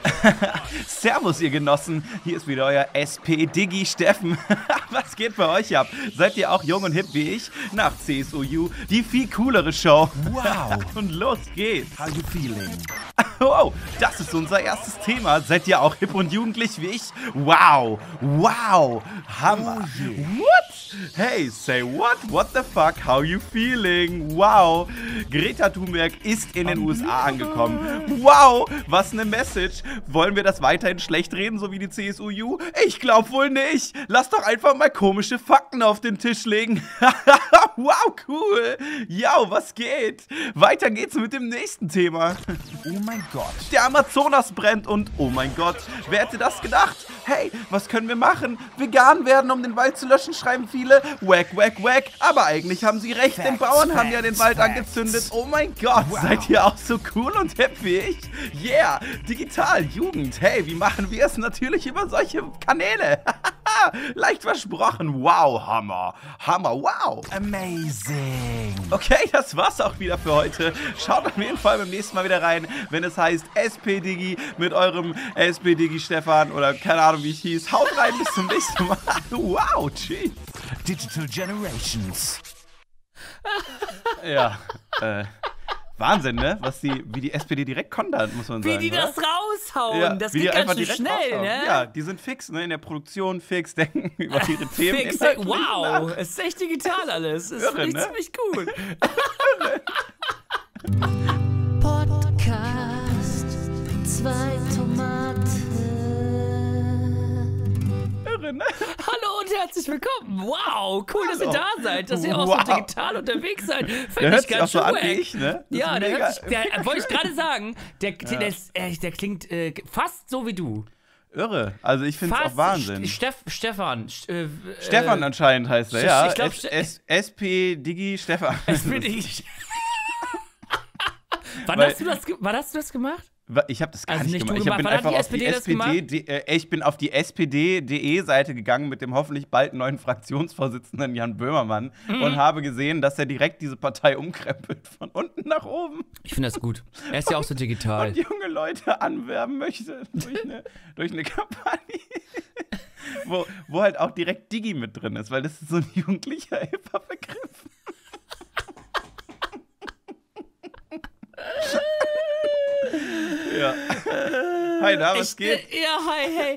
Servus, ihr Genossen. Hier ist wieder euer SP-Diggi Steffen. Was geht bei euch ab? Seid ihr auch jung und hip wie ich? Nach CSUU, die viel coolere Show. Wow. Und los geht's. How you feeling? Wow, das ist unser erstes Thema. Seid ihr auch hip und jugendlich wie ich? Wow, wow, Hammer. Oh yeah. What? Hey, say what? What the fuck? How you feeling? Wow. Greta Thunberg ist in den USA angekommen. Wow, was eine Message. Wollen wir das weiterhin schlecht reden, so wie die CSUU? Ich glaub wohl nicht. Lass doch einfach mal komische Fakten auf den Tisch legen. Wow, cool. Ja, was geht? Weiter geht's mit dem nächsten Thema. Oh mein Gott. Der Amazonas brennt und oh mein Gott, wer hätte das gedacht? Hey, was können wir machen? Vegan werden, um den Wald zu löschen, schreiben viele. Wack, wack, wack. Aber eigentlich haben sie recht, denn Bauern haben ja den Wald angezündet. Oh mein Gott, Wow. seid ihr auch so cool und hip wie ich? Yeah, digital, Jugend. Hey, wie machen wir es? Natürlich über solche Kanäle. Leicht versprochen. Wow, Hammer. Hammer, wow. Amazing. Okay, das war's auch wieder für heute. Schaut auf jeden Fall beim nächsten Mal wieder rein, wenn es heißt SP-Diggi mit eurem SP-Diggi Stefan oder keine Ahnung, wie ich hieß. Haut rein, bis zum nächsten Mal. Wow, tschüss. Digital Generations. Ja, Wahnsinn, ne? Wie die SPD direkt kontert, muss man sagen. Wie die oder? das raushauen, Ja, das wie geht die einfach ganz schön direkt schnell, raushauen. ne? Ja, die sind fix, ne? In der Produktion fix, denken über ihre Themen. Fix, inhaltlich wow, nach. es ist echt digital alles. Es Irre, ist ne? ziemlich cool. Podcast, zwei Tomaten. Irre, ne? Hallo und herzlich willkommen. Wow, cool, dass ihr Hallo. da seid, dass ihr auch Wow. so digital unterwegs seid. Der Finde hört ich sich auch ganz so schön an wack. wie ich, ne? Das Ja, ist der mega- hört sich, der wollte ich gerade sagen, der klingt fast so wie du. Irre. Also ich finde es auch Wahnsinn. Stefan. Stefan anscheinend heißt er, ja. ich glaub, SP-Diggi Stefan. Wann Weil- hast du das gemacht? Ich habe das gar Also nicht nicht gemacht. du Ich bin gemacht. Wann einfach hat auf die die SPD das SPD, ich bin auf die SPD.de-Seite gegangen mit dem hoffentlich bald neuen Fraktionsvorsitzenden Jan Böhmermann und habe gesehen, dass er direkt diese Partei umkrempelt von unten nach oben Ich finde das gut. Er ist ja auch so digital. und junge Leute anwerben möchte durch eine Kampagne, wo halt auch direkt Digi mit drin ist, weil das ist so ein jugendlicher hipper Begriff. Ja. Hi, na, was geht? Ja, hi, hey.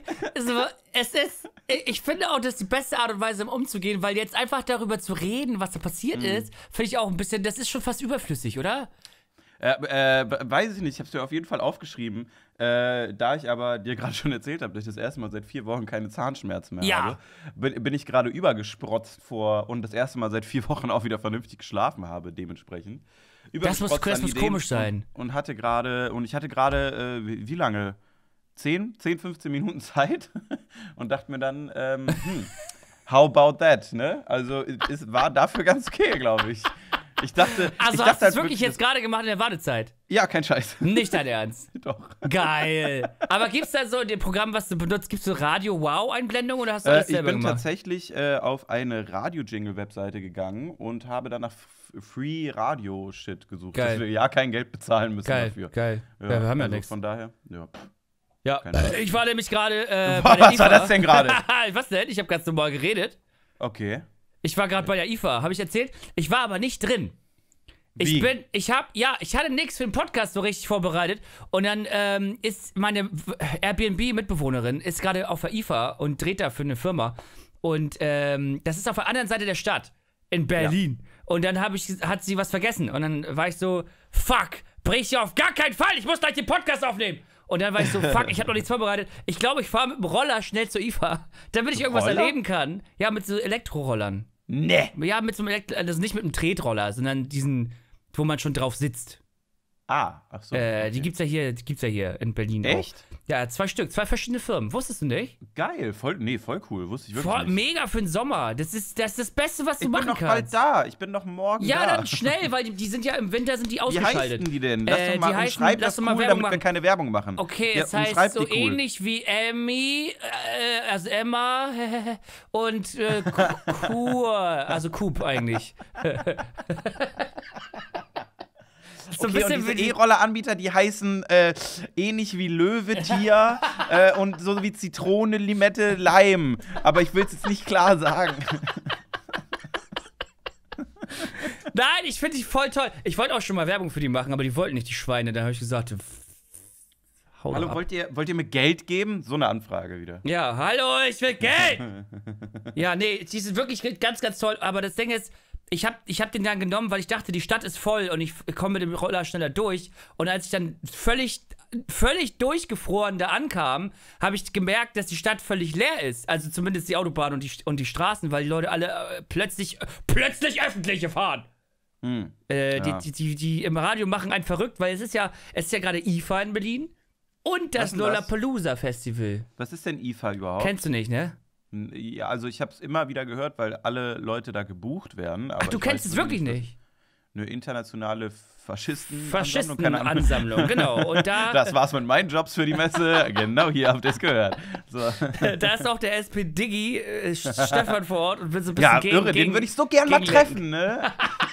Ich finde auch, das ist die beste Art und Weise, um umzugehen, weil jetzt einfach darüber zu reden, was da passiert ist, finde ich auch ein bisschen, das ist schon fast überflüssig, oder? Weiß ich nicht, ich habe es mir auf jeden Fall aufgeschrieben. Da ich aber dir gerade schon erzählt habe, dass ich das erste Mal seit 4 Wochen keine Zahnschmerzen mehr Ja. habe, bin ich gerade übergesprotzt und das erste Mal seit 4 Wochen auch wieder vernünftig geschlafen habe, dementsprechend. Das muss Übergesprotzt an muss Ideen komisch sein. Und ich hatte gerade, wie lange? 10, 15 Minuten Zeit und dachte mir dann, how about that, ne? Also, es war dafür ganz okay, glaube ich. Ich dachte Also ich hast du dachte es wirklich jetzt gerade gemacht in der Wartezeit? Ja, kein Scheiß. Nicht dein Ernst. Doch. Geil. Aber gibt's da so in dem Programm, was du benutzt, gibt's so Radio-Wow-Einblendungen oder hast du alles Ich selber bin gemacht? tatsächlich auf eine Radio-Jingle-Webseite gegangen und habe dann nach Free-Radio-Shit gesucht. Geil. Dass wir ja kein Geld bezahlen müssen Geil, dafür. geil. Ja, wir haben ja also nichts. Von daher, ja. Ja, Keine Ahnung. ich war nämlich gerade bei Boah, der was IFA. war das denn gerade? Was denn? Ich habe ganz normal geredet. Okay. Ich war gerade bei der IFA, habe ich erzählt. Ich war aber nicht drin. Wie? Ich hatte nichts für den Podcast so richtig vorbereitet und dann ist meine Airbnb-Mitbewohnerin ist gerade auf der IFA und dreht da für eine Firma und das ist auf der anderen Seite der Stadt in Berlin und dann hat sie was vergessen und dann war ich so, fuck, brich sie auf gar keinen Fall, ich muss gleich den Podcast aufnehmen. Und dann war ich so, fuck, ich habe noch nichts vorbereitet. Ich glaube, ich fahre mit dem Roller schnell zur IFA, damit ich irgendwas Roller? erleben kann. Ja, mit so Elektrorollern. Nee. Ja, mit so einem also nicht mit einem Tretroller, sondern diesen, wo man schon drauf sitzt. Ach so. Okay. Die gibt's ja hier in Berlin Echt? auch. Ja, 2 Stück, 2 verschiedene Firmen. Wusstest du nicht? Geil, voll cool. Wusste ich wirklich nicht. Mega für den Sommer. Das ist das Beste, was du Ich bin machen noch bald kannst. da. Ich bin noch morgen Ja, da. dann schnell, weil die sind ja im Winter sind die Wie ausgeschaltet. heißen die denn? Lass doch die mal und heißen- schreib lass das doch mal cool, Werbung damit wir machen. keine Werbung machen. Okay, Ja, es und heißt schreib so die cool. ähnlich wie Emmy, also Emma und Kur, also Coop eigentlich. So ein Okay, und bisschen diese wie die- E-Roller-Anbieter, die heißen ähnlich wie Löwe, Tier und so wie Zitrone, Limette, Leim. Aber ich will es jetzt nicht klar sagen. Nein, ich finde die voll toll. Ich wollte auch schon mal Werbung für die machen, aber die wollten nicht, die Schweine. Da habe ich gesagt, hau doch Hallo, ab. wollt ihr mir Geld geben? So eine Anfrage wieder. Ja, hallo, ich will Geld! Ja, nee, die sind wirklich ganz, ganz toll. Aber das Ding ist, ich hab den dann genommen, weil ich dachte, die Stadt ist voll und ich komme mit dem Roller schneller durch. Und als ich dann völlig durchgefroren da ankam, habe ich gemerkt, dass die Stadt völlig leer ist. Also zumindest die Autobahn und die Straßen, weil die Leute alle plötzlich öffentliche fahren. Ja. Die im Radio machen einen verrückt, weil es ist ja gerade IFA in Berlin und das Was denn das? Lollapalooza Festival. Was ist denn IFA überhaupt? Kennst du nicht, ne? Ja, also ich habe es immer wieder gehört, weil alle Leute da gebucht werden. Aber Ach, du ich kennst weiß es wirklich was- nicht? Eine internationale Faschisten-Ansammlung, Faschistenansammlung, genau. Und Das war's mit meinen Jobs für die Messe. Genau, hier habt ihr es gehört. So. da ist auch der SP-Diggi, Stefan vor Ort und will so ein bisschen Ja, gegen, irre, den würde ich so gern mal gegenlenken. treffen, ne?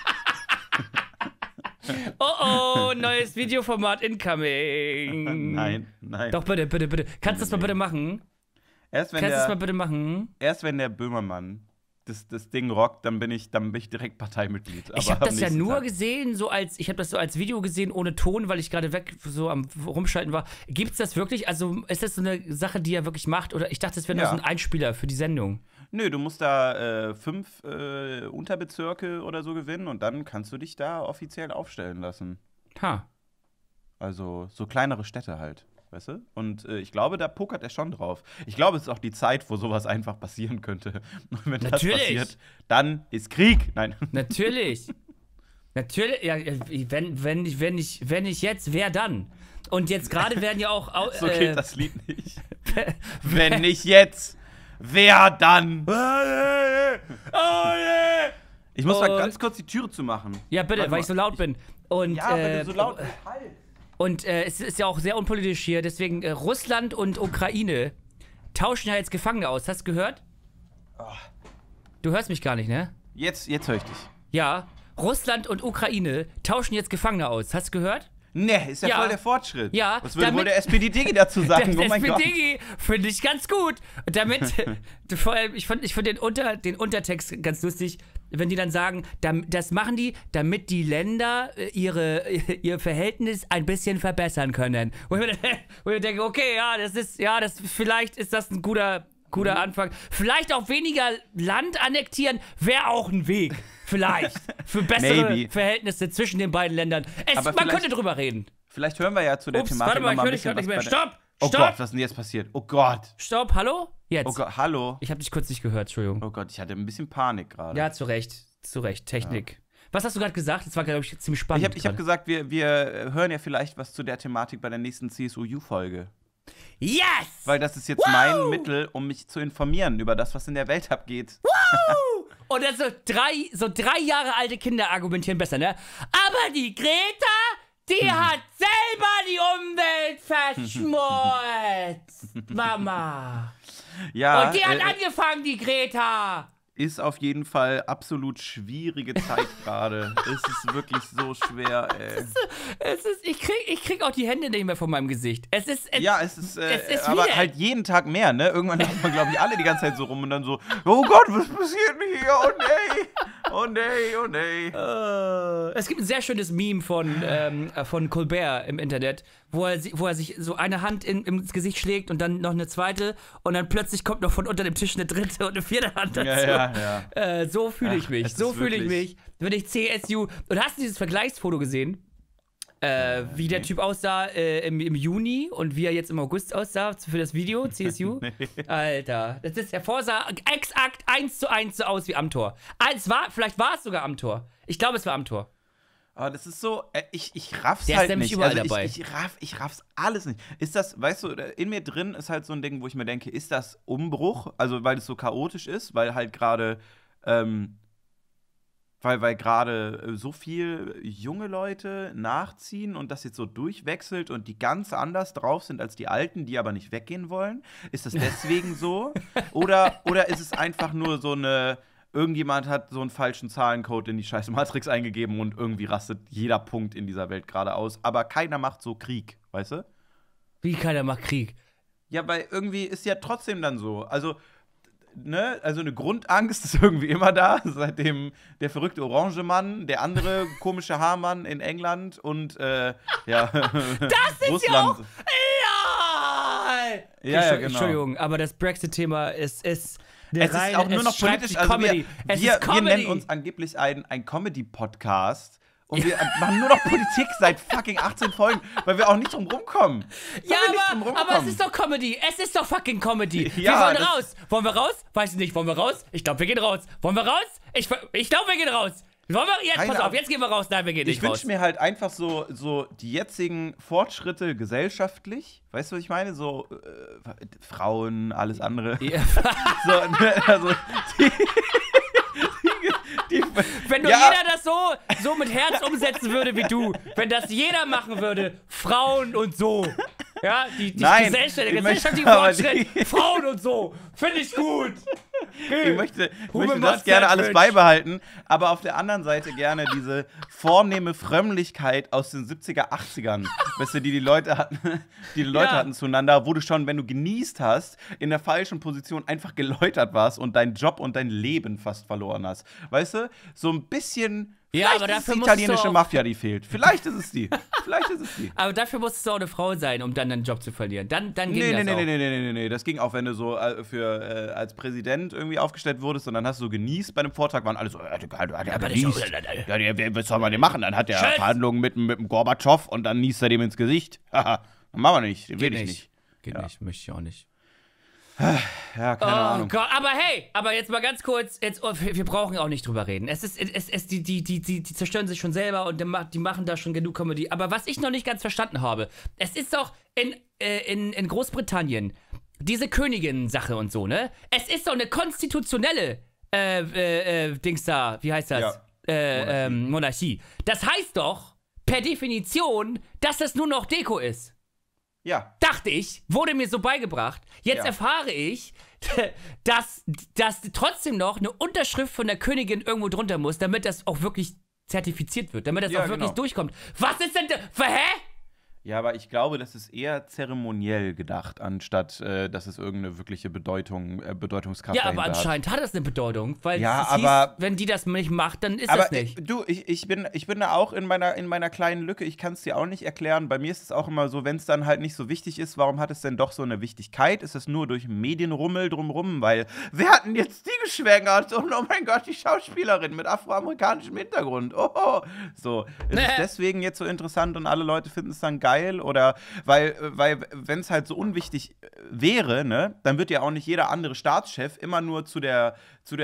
Oh, neues Videoformat incoming. Nein. Doch, bitte. Kannst du das mal bitte machen? Erst wenn Kannst du das mal der, bitte machen? erst wenn der Böhmermann das Ding rockt, dann bin ich direkt Parteimitglied. Ich Aber habe das am ja nächsten nur Tag. gesehen, ich habe das so als Video gesehen, ohne Ton, weil ich gerade weg so am Rumschalten war. Gibt's das wirklich? Also ist das so eine Sache, die er wirklich macht? Oder ich dachte, das wäre nur Ja. so ein Einspieler für die Sendung. Nö, du musst da 5 Unterbezirke oder so gewinnen und dann kannst du dich da offiziell aufstellen lassen. Ha. Also so kleinere Städte halt, weißt du? Und ich glaube, da pokert er schon drauf. Ich glaube, es ist auch die Zeit, wo sowas einfach passieren könnte. Und wenn das Natürlich. passiert, dann ist Krieg. Nein. Natürlich. Natürlich, ja, wenn ich jetzt, wer dann? Und jetzt gerade werden ja auch. So geht das Lied nicht. Wenn nicht jetzt, wer dann? Ich muss mal Und- ganz kurz die Türe zumachen. Ja, bitte, Warte weil mal. ich so laut bin. Und, Ja, wenn du so laut bist, halt. Und es ist ja auch sehr unpolitisch hier, deswegen Russland und Ukraine tauschen ja jetzt Gefangene aus. Hast du gehört? Du hörst mich gar nicht, ne? Jetzt höre ich dich. Ja, Russland und Ukraine tauschen jetzt Gefangene aus. Hast du gehört? Ne, ist ja, Ja. voll der Fortschritt. Ja, Was würde wohl damit- der SPD-Digi dazu sagen? Das Oh mein Gott. SPD finde ich ganz gut. Und damit, vor allem, ich fand den Untertext ganz lustig, wenn die dann sagen, das machen die, damit die Länder ihr Verhältnis ein bisschen verbessern können. Wo ich mir denke, okay, vielleicht ist das ein guter Anfang. Vielleicht auch weniger Land annektieren, wäre auch ein Weg. Vielleicht. Für bessere Maybe. Verhältnisse zwischen den beiden Ländern. Aber Man vielleicht- könnte drüber reden. Vielleicht hören wir ja zu der Ups, Thematik warte mal, ich noch höre ein dich bisschen gerade nicht mehr. was bei der- Stopp! Oh Stopp! Gott, was ist denn jetzt passiert? Oh Gott. Stopp, hallo? Jetzt. Oh Gott, hallo. Ich habe dich kurz nicht gehört, Entschuldigung. Oh Gott, ich hatte ein bisschen Panik gerade. Ja, zu Recht, Technik. Was hast du gerade gesagt? Das war, glaube ich, ziemlich spannend. Ich hab gesagt, wir hören ja vielleicht was zu der Thematik bei der nächsten CSU-Folge. Yes! Weil das ist jetzt mein Mittel, um mich zu informieren über das, was in der Welt abgeht. Und dann so drei Jahre alte Kinder argumentieren besser, ne? Aber die Greta, die hat selber die Umwelt verschmutzt. Mama. Ja, Und die hat angefangen, die Greta. ist auf jeden Fall absolut schwierige Zeit gerade. Es ist wirklich so schwer, ey. Ich krieg auch die Hände nicht mehr von meinem Gesicht. Es ist Aber wieder- halt jeden Tag mehr, ne? Irgendwann laufen wir, glaube ich, alle die ganze Zeit so rum und dann so, oh Gott, was passiert denn hier? Oh nee, oh nee, oh nee. Es gibt ein sehr schönes Meme von Colbert im Internet, wo er sich so eine Hand ins Gesicht schlägt und dann noch eine zweite und dann plötzlich kommt noch von unter dem Tisch eine dritte und eine vierte Hand dazu. Ja. So fühle ich mich. es So ist fühle ich wirklich- mich, wenn ich CSU. Und hast du dieses Vergleichsfoto gesehen? Wie der Typ aussah im Juni und wie er jetzt im August aussah für das Video, CSU. Alter, der vorsah exakt 1:1 so aus wie Amthor. Vielleicht war es sogar Amthor. Ich glaube, es war Amthor. Aber das ist so, ich raff's Der ist halt nämlich nicht. überall Also dabei. ich raff's alles nicht. Ist das, weißt du, in mir drin ist halt so ein Ding, wo ich mir denke, ist das Umbruch? Also, weil es so chaotisch ist, weil halt gerade, weil gerade so viel junge Leute nachziehen und das jetzt so durchwechselt und die ganz anders drauf sind als die Alten, die aber nicht weggehen wollen? Ist das deswegen so? Oder ist es einfach nur so eine irgendjemand hat so einen falschen Zahlencode in die scheiß Matrix eingegeben und irgendwie rastet jeder Punkt in dieser Welt gerade aus. Aber keiner macht so Krieg, weißt du? Wie keiner macht Krieg? Ja, weil irgendwie ist ja trotzdem dann so. Also, ne, also eine Grundangst ist irgendwie immer da, seitdem der verrückte orange Mann, der andere komische Haarmann in England und ja, Das ist Russland. ja auch. Ja, genau. Entschuldigung, aber das Brexit-Thema ist. Es ist auch nur noch politisch. Also Comedy. wir nennen uns angeblich ein Comedy-Podcast. Und wir machen nur noch Politik seit fucking 18 Folgen, weil wir auch nicht drum rumkommen. Ja, aber es ist doch Comedy. Es ist doch fucking Comedy. Ja, wir wollen raus. Wollen wir raus? Weiß ich nicht. Wollen wir raus? Ich glaube, wir gehen raus. Wollen wir raus? Ich glaube, wir gehen raus. Wollen wir jetzt? Pass auf, jetzt gehen wir raus. Nein, wir gehen nicht Ich raus. wünsche mir halt einfach so die jetzigen Fortschritte gesellschaftlich. Weißt du, was ich meine? So Frauen, alles andere. Ja. So, ne, also Wenn nur jeder das so mit Herz umsetzen würde wie du, wenn das jeder machen würde, Frauen und so. Ja, die Nein, der ich möchte gesellschaftliche aber Fortschritt, Frauen und so. Finde ich gut. Ich möchte Human das gerne alles Sandwich. beibehalten, aber auf der anderen Seite gerne diese vornehme Frömmlichkeit aus den 70er, 80ern, weißt du, die Leute hatten, hatten zueinander, wo du schon, wenn du genießt hast, in der falschen Position einfach geläutert warst und deinen Job und dein Leben fast verloren hast. Weißt du, so ein bisschen. Ja, Vielleicht aber ist es dafür die musst du italienische auch- Mafia, die fehlt. Vielleicht ist es die. Aber dafür musstest du auch eine Frau sein, um dann deinen Job zu verlieren. Dann ging Nee, das auch. nee. Das ging auch, wenn du so als Präsident irgendwie aufgestellt wurdest und dann hast du so genießt bei einem Vortrag, waren alle so, der genießt. Ja, was soll man denn machen? Dann hat der Scheiß. Verhandlungen mit dem Gorbatschow und dann niest er dem ins Gesicht. Haha, machen wir nicht, den will ich nicht. Geht Ja. nicht, möchte ich auch nicht. Ja, keine Ahnung. Gott, aber hey, jetzt mal ganz kurz, wir brauchen auch nicht drüber reden. Die zerstören sich schon selber und die machen da schon genug Comedy. Aber was ich noch nicht ganz verstanden habe, es ist doch in Großbritannien diese Königin-Sache und so, ne? Es ist doch eine konstitutionelle Dings da, wie heißt das? Ja. Monarchie. Das heißt doch, per Definition, dass das nur noch Deko ist. Ja. Dachte ich, wurde mir so beigebracht. Jetzt Ja. erfahre ich, dass trotzdem noch eine Unterschrift von der Königin irgendwo drunter muss, damit das auch wirklich zertifiziert wird, damit das Ja, auch wirklich genau. durchkommt. Was ist denn da? Hä? Ja, aber ich glaube, das ist eher zeremoniell gedacht, anstatt dass es irgendeine wirkliche Bedeutungskraft Ja, aber dahinter hat. anscheinend hat das eine Bedeutung, weil Ja, es hieß, aber- wenn die das nicht macht, dann ist Aber das nicht. ich bin da auch in meiner kleinen Lücke. Ich kann es dir auch nicht erklären. Bei mir ist es auch immer so, wenn es dann halt nicht so wichtig ist, warum hat es denn doch so eine Wichtigkeit? Ist es nur durch Medienrummel drumrum? Weil, wer hat denn jetzt die geschwängert? Und oh mein Gott, die Schauspielerin mit afroamerikanischem Hintergrund. Oh. So, ist es deswegen jetzt so interessant und alle Leute finden es dann geil? Oder, weil wenn es halt so unwichtig wäre, ne, dann wird ja auch nicht jeder andere Staatschef immer nur zu der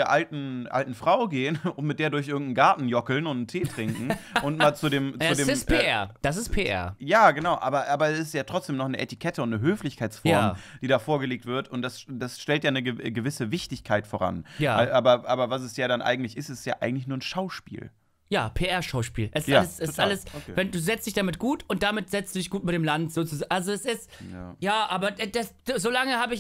alten Frau gehen und mit der durch irgendeinen Garten jockeln und einen Tee trinken und mal zu dem Das ist PR. Das ist PR. ja, genau, aber es ist ja trotzdem noch eine Etikette und eine Höflichkeitsform, Ja. die da vorgelegt wird und das stellt ja eine gewisse Wichtigkeit voran. Ja. Aber was es ja dann eigentlich ist ja eigentlich nur ein Schauspiel. Ja, PR-Schauspiel. Es ist Ja, alles, total. Okay. wenn du setzt dich damit gut und damit setzt du dich gut mit dem Land sozusagen. Also es ist, ja, aber solange habe ich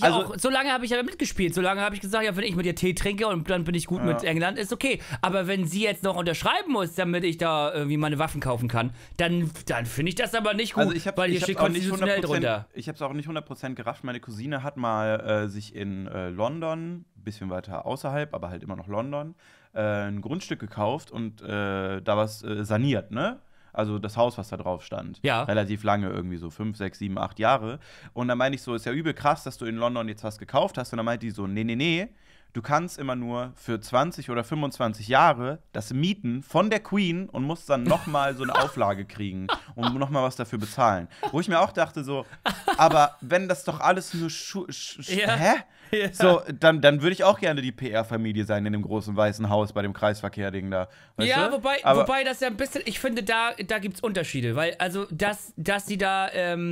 ja mitgespielt, solange habe ich gesagt, ja, wenn ich mit dir Tee trinke und dann bin ich gut mit England, ist okay. Aber wenn sie jetzt noch unterschreiben muss, damit ich da irgendwie meine Waffen kaufen kann, dann finde ich das aber nicht gut, Also weil hier steht konstitutionell drunter. Ich habe es auch nicht 100% gerafft. Meine Cousine hat mal sich in London, ein bisschen weiter außerhalb, aber halt immer noch London, ein Grundstück gekauft und da was saniert, ne? Also das Haus, was da drauf stand. Ja. Relativ lange, irgendwie so 5, 6, 7, 8 Jahre. Und dann meinte ich so, ist ja übel krass, dass du in London jetzt was gekauft hast. Und dann meinte die so, nee, du kannst immer nur für 20 oder 25 Jahre das mieten von der Queen und musst dann nochmal so eine Auflage kriegen und nochmal was dafür bezahlen. Wo ich mir auch dachte so, aber wenn das doch alles nur Ja. hä? Ja. So, dann würde ich auch gerne die PR-Familie sein in dem großen weißen Haus bei dem Kreisverkehr-Ding da. Weißt Ja, du? wobei das ja ein bisschen, ich finde, da gibt's Unterschiede, weil, also, dass sie da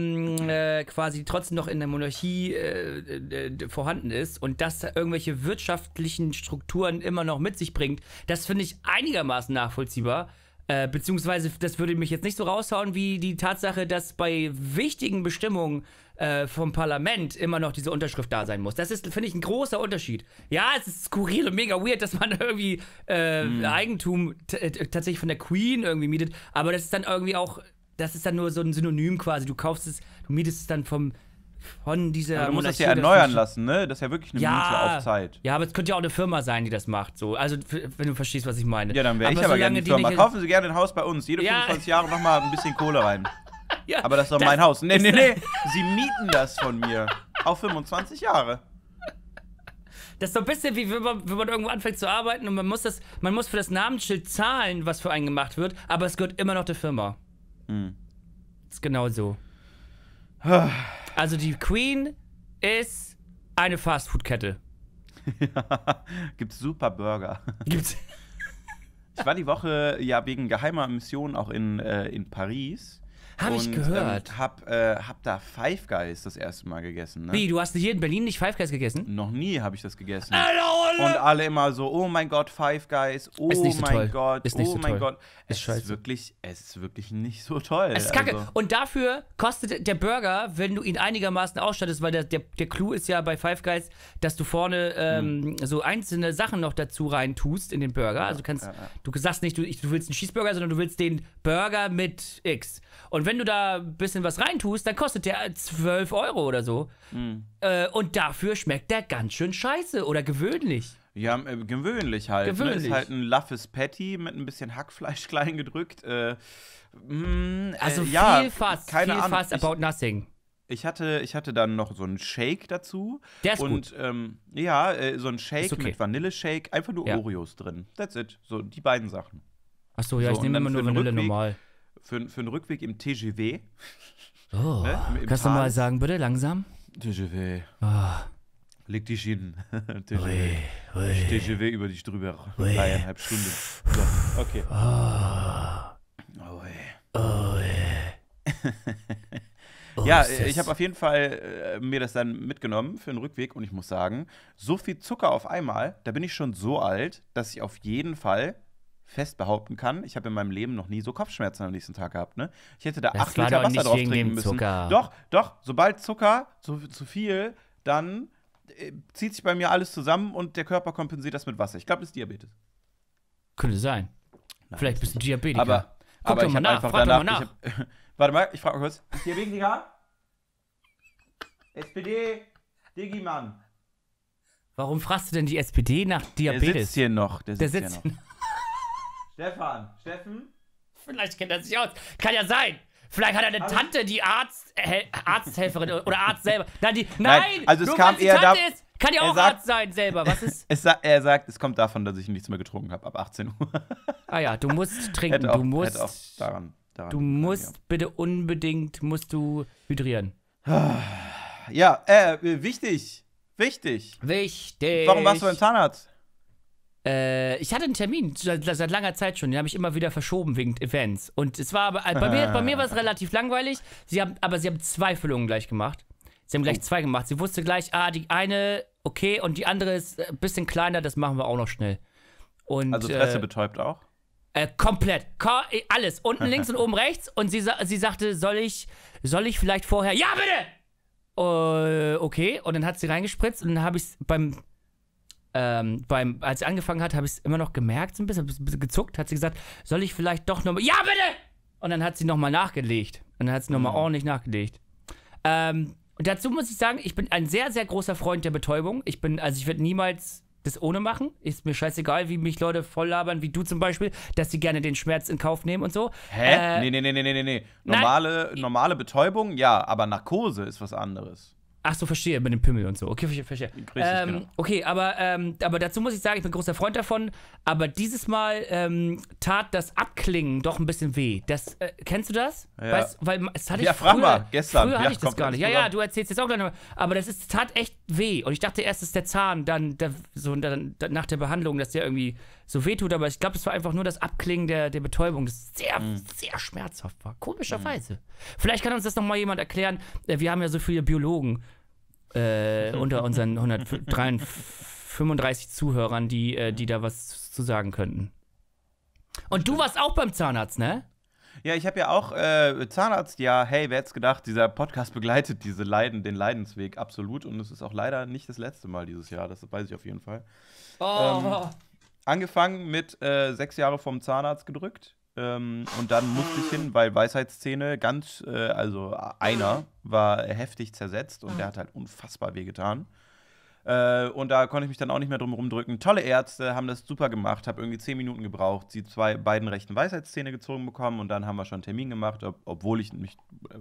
quasi trotzdem noch in der Monarchie vorhanden ist und dass da irgendwelche wirtschaftlichen Strukturen immer noch mit sich bringt, das finde ich einigermaßen nachvollziehbar. Beziehungsweise, das würde mich jetzt nicht so raushauen, wie die Tatsache, dass bei wichtigen Bestimmungen vom Parlament immer noch diese Unterschrift da sein muss. Das ist, finde ich, ein großer Unterschied. Ja, es ist skurril und mega weird, dass man irgendwie Eigentum tatsächlich von der Queen irgendwie mietet, aber das ist dann irgendwie auch, das ist dann nur so ein Synonym quasi. Du kaufst es, du mietest es dann von dieser Aber du musst es Monarchie, ja erneuern lassen, ne? Das ist ja wirklich eine Miete auf Zeit. Ja, aber es könnte ja auch eine Firma sein, die das macht. So. Also, wenn du verstehst, was ich meine. Ja, dann wäre ich aber gerne die Firma. Kaufen Sie gerne ein Haus bei uns. Jede 25 Jahre nochmal ein bisschen Kohle rein. Ja, aber das ist doch mein Haus. Nee. Sie mieten das von mir. Auf 25 Jahre. Das ist so ein bisschen wie wenn man irgendwo anfängt zu arbeiten und man muss für das Namensschild zahlen, was für einen gemacht wird, aber es gehört immer noch der Firma. Das ist genau so. Also die Queen ist eine Fastfood-Kette. Gibt's super Burger. Gibt's. Ich war die Woche ja wegen geheimer Mission auch in Paris. Hab ich gehört. Hab da Five Guys das erste Mal gegessen. Ne? Wie, du hast hier in Berlin nicht Five Guys gegessen? Noch nie habe ich das gegessen. Und alle immer so, oh mein Gott, Five Guys, oh mein Gott, oh mein Gott. Es ist wirklich nicht so toll. Es ist kacke. Und dafür kostet der Burger, wenn du ihn einigermaßen ausstattest, weil der Clou ist ja bei Five Guys, dass du vorne so einzelne Sachen noch dazu rein tust in den Burger. Also du sagst nicht, du willst einen Cheeseburger, sondern du willst den Burger mit X. Und wenn du da ein bisschen was reintust, dann kostet der 12 Euro oder so. Und dafür schmeckt der ganz schön scheiße oder gewöhnlich. Ja, gewöhnlich halt. Gewöhnlich. Ne? Ist halt ein Luffes Patty mit ein bisschen Hackfleisch klein gedrückt. Also ja, viel Fast about nothing. Ich hatte dann noch so einen Shake dazu. Der ist gut. So ein Shake mit Vanilleshake, einfach nur Oreos drin. That's it. So, die beiden Sachen. Achso, ja, ich nehme immer nur Vanille normal. Für den Rückweg im TGV. Oh, ne? Kannst du mal sagen, bitte, langsam? TGV. Oh. Leg dich hin. TGV über dich drüber. 3,5 Stunden. So, okay. Ja, ich habe auf jeden Fall mir das dann mitgenommen für den Rückweg und ich muss sagen, so viel Zucker auf einmal, da bin ich schon so alt, dass ich auf jeden Fall fest behaupten kann, ich habe in meinem Leben noch nie so Kopfschmerzen am nächsten Tag gehabt, ne? Ich hätte da 8 Liter Wasser drauf trinken müssen. Zucker. Doch, sobald Zucker zu viel, dann zieht sich bei mir alles zusammen und der Körper kompensiert das mit Wasser. Ich glaube, das ist Diabetes. Könnte sein. Nein, vielleicht bist du Diabetiker. Aber Guck ich doch mal habe nach, einfach frag doch mal nach. Warte mal, ich frage mal kurz. Ist hier wegen Digga? SPD, Digimann. Warum fragst du denn die SPD nach Diabetes? Der sitzt hier noch. Der sitzt hier noch. Steffen? Vielleicht kennt er sich aus. Kann ja sein. Vielleicht hat er eine Tante, die Arzthelferin oder Arzt selber. Nein, also es nur kam weil sie eher Tante ist, kann ja auch Arzt sein selber. Was ist? Er sagt, es kommt davon, dass ich nichts mehr getrunken habe ab 18 Uhr. Ah ja, du musst trinken. Hätte auch daran du musst bitte unbedingt hydrieren. Ja, wichtig. Warum warst du beim Zahnarzt? Ich hatte einen Termin seit langer Zeit schon, den habe ich immer wieder verschoben wegen Events. Und es war aber, bei mir war es relativ langweilig, sie haben 2 Füllungen gleich gemacht. Sie haben gleich 2 gemacht. Sie wusste gleich, die eine, okay, und die andere ist ein bisschen kleiner, das machen wir auch noch schnell. Und, also Fresse betäubt auch? Komplett. Alles. Unten links und oben rechts. Und sie sagte, soll ich vielleicht vorher, ja bitte! Okay, und dann hat sie reingespritzt und dann habe ich es als sie angefangen hat, habe ich es immer noch gemerkt, so ein bisschen gezuckt, hat sie gesagt, soll ich vielleicht doch nochmal, ja bitte! Und dann hat sie nochmal nachgelegt. Und dann hat sie nochmal ordentlich nachgelegt. Und dazu muss ich sagen, ich bin ein sehr, sehr großer Freund der Betäubung. Ich werde niemals das ohne machen. Ist mir scheißegal, wie mich Leute voll labern, wie du zum Beispiel, dass sie gerne den Schmerz in Kauf nehmen und so. Hä? Nee. Normale Betäubung, ja, aber Narkose ist was anderes. Ach so, verstehe, mit dem Pimmel und so. Okay, verstehe. Genau. Okay, aber dazu muss ich sagen, ich bin großer Freund davon. Aber dieses Mal tat das Abklingen doch ein bisschen weh. Kennst du das? Ja. Weißt, weil es hatte ich frag mal, gestern. Früher hatte ich das gar nicht. Ja, du erzählst jetzt auch gleich noch. Aber das tat echt weh. Und ich dachte erst, es ist der Zahn, dann nach der Behandlung, dass der irgendwie so weh tut. Aber ich glaube, es war einfach nur das Abklingen der Betäubung, das sehr, sehr schmerzhaft war. Komischerweise. Vielleicht kann uns das noch mal jemand erklären. Wir haben ja so viele Biologen unter unseren 135 Zuhörern, die da was zu sagen könnten. Und du warst auch beim Zahnarzt, ne? Ja, ich habe ja auch Zahnarzt, ja, hey, wer hätte es gedacht, dieser Podcast begleitet den Leidensweg absolut und es ist auch leider nicht das letzte Mal dieses Jahr, das weiß ich auf jeden Fall. Angefangen mit 6 Jahre vom Zahnarzt gedrückt und dann musste ich hin, weil Weisheitszähne also einer war heftig zersetzt und der hat halt unfassbar wehgetan. Und da konnte ich mich dann auch nicht mehr drum rumdrücken. Tolle Ärzte, haben das super gemacht, habe irgendwie 10 Minuten gebraucht, die beiden rechten Weisheitszähne gezogen bekommen und dann haben wir schon einen Termin gemacht, obwohl ich nicht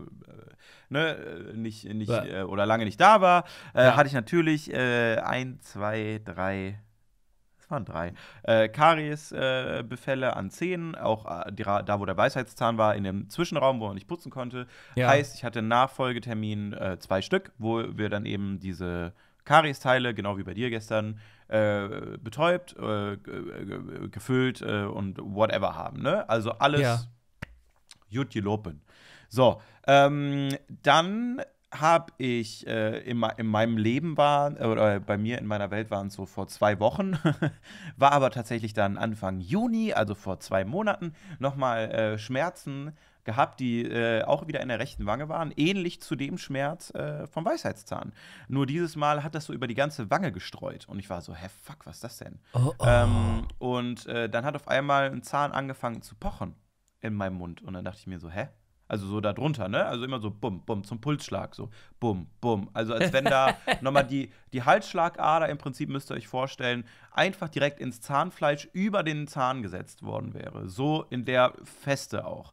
oder lange nicht da war, hatte ich natürlich 1, 2, 3, es waren 3, Karies-Befälle an Zähnen, auch da, wo der Weisheitszahn war, in dem Zwischenraum, wo man nicht putzen konnte. Ja. Heißt, ich hatte einen Nachfolgetermin, 2 Stück, wo wir dann eben diese Kariesteile, genau wie bei dir gestern, betäubt, gefüllt und whatever haben, ne? Also alles gut gelopen. So, dann habe ich in meinem Leben oder bei mir in meiner Welt waren es so vor 2 Wochen, war aber tatsächlich dann Anfang Juni, also vor 2 Monaten, nochmal Schmerzen gehabt, die auch wieder in der rechten Wange waren, ähnlich zu dem Schmerz vom Weisheitszahn. Nur dieses Mal hat das so über die ganze Wange gestreut. Und ich war so, hä, fuck, was ist das denn? Und dann hat auf einmal ein Zahn angefangen zu pochen in meinem Mund. Und dann dachte ich mir so, hä? Also so da drunter, ne? Also immer so bum, bum, zum Pulsschlag, so bum, bum. Also als wenn da nochmal die Halsschlagader im Prinzip, müsst ihr euch vorstellen, einfach direkt ins Zahnfleisch über den Zahn gesetzt worden wäre. So in der Feste auch.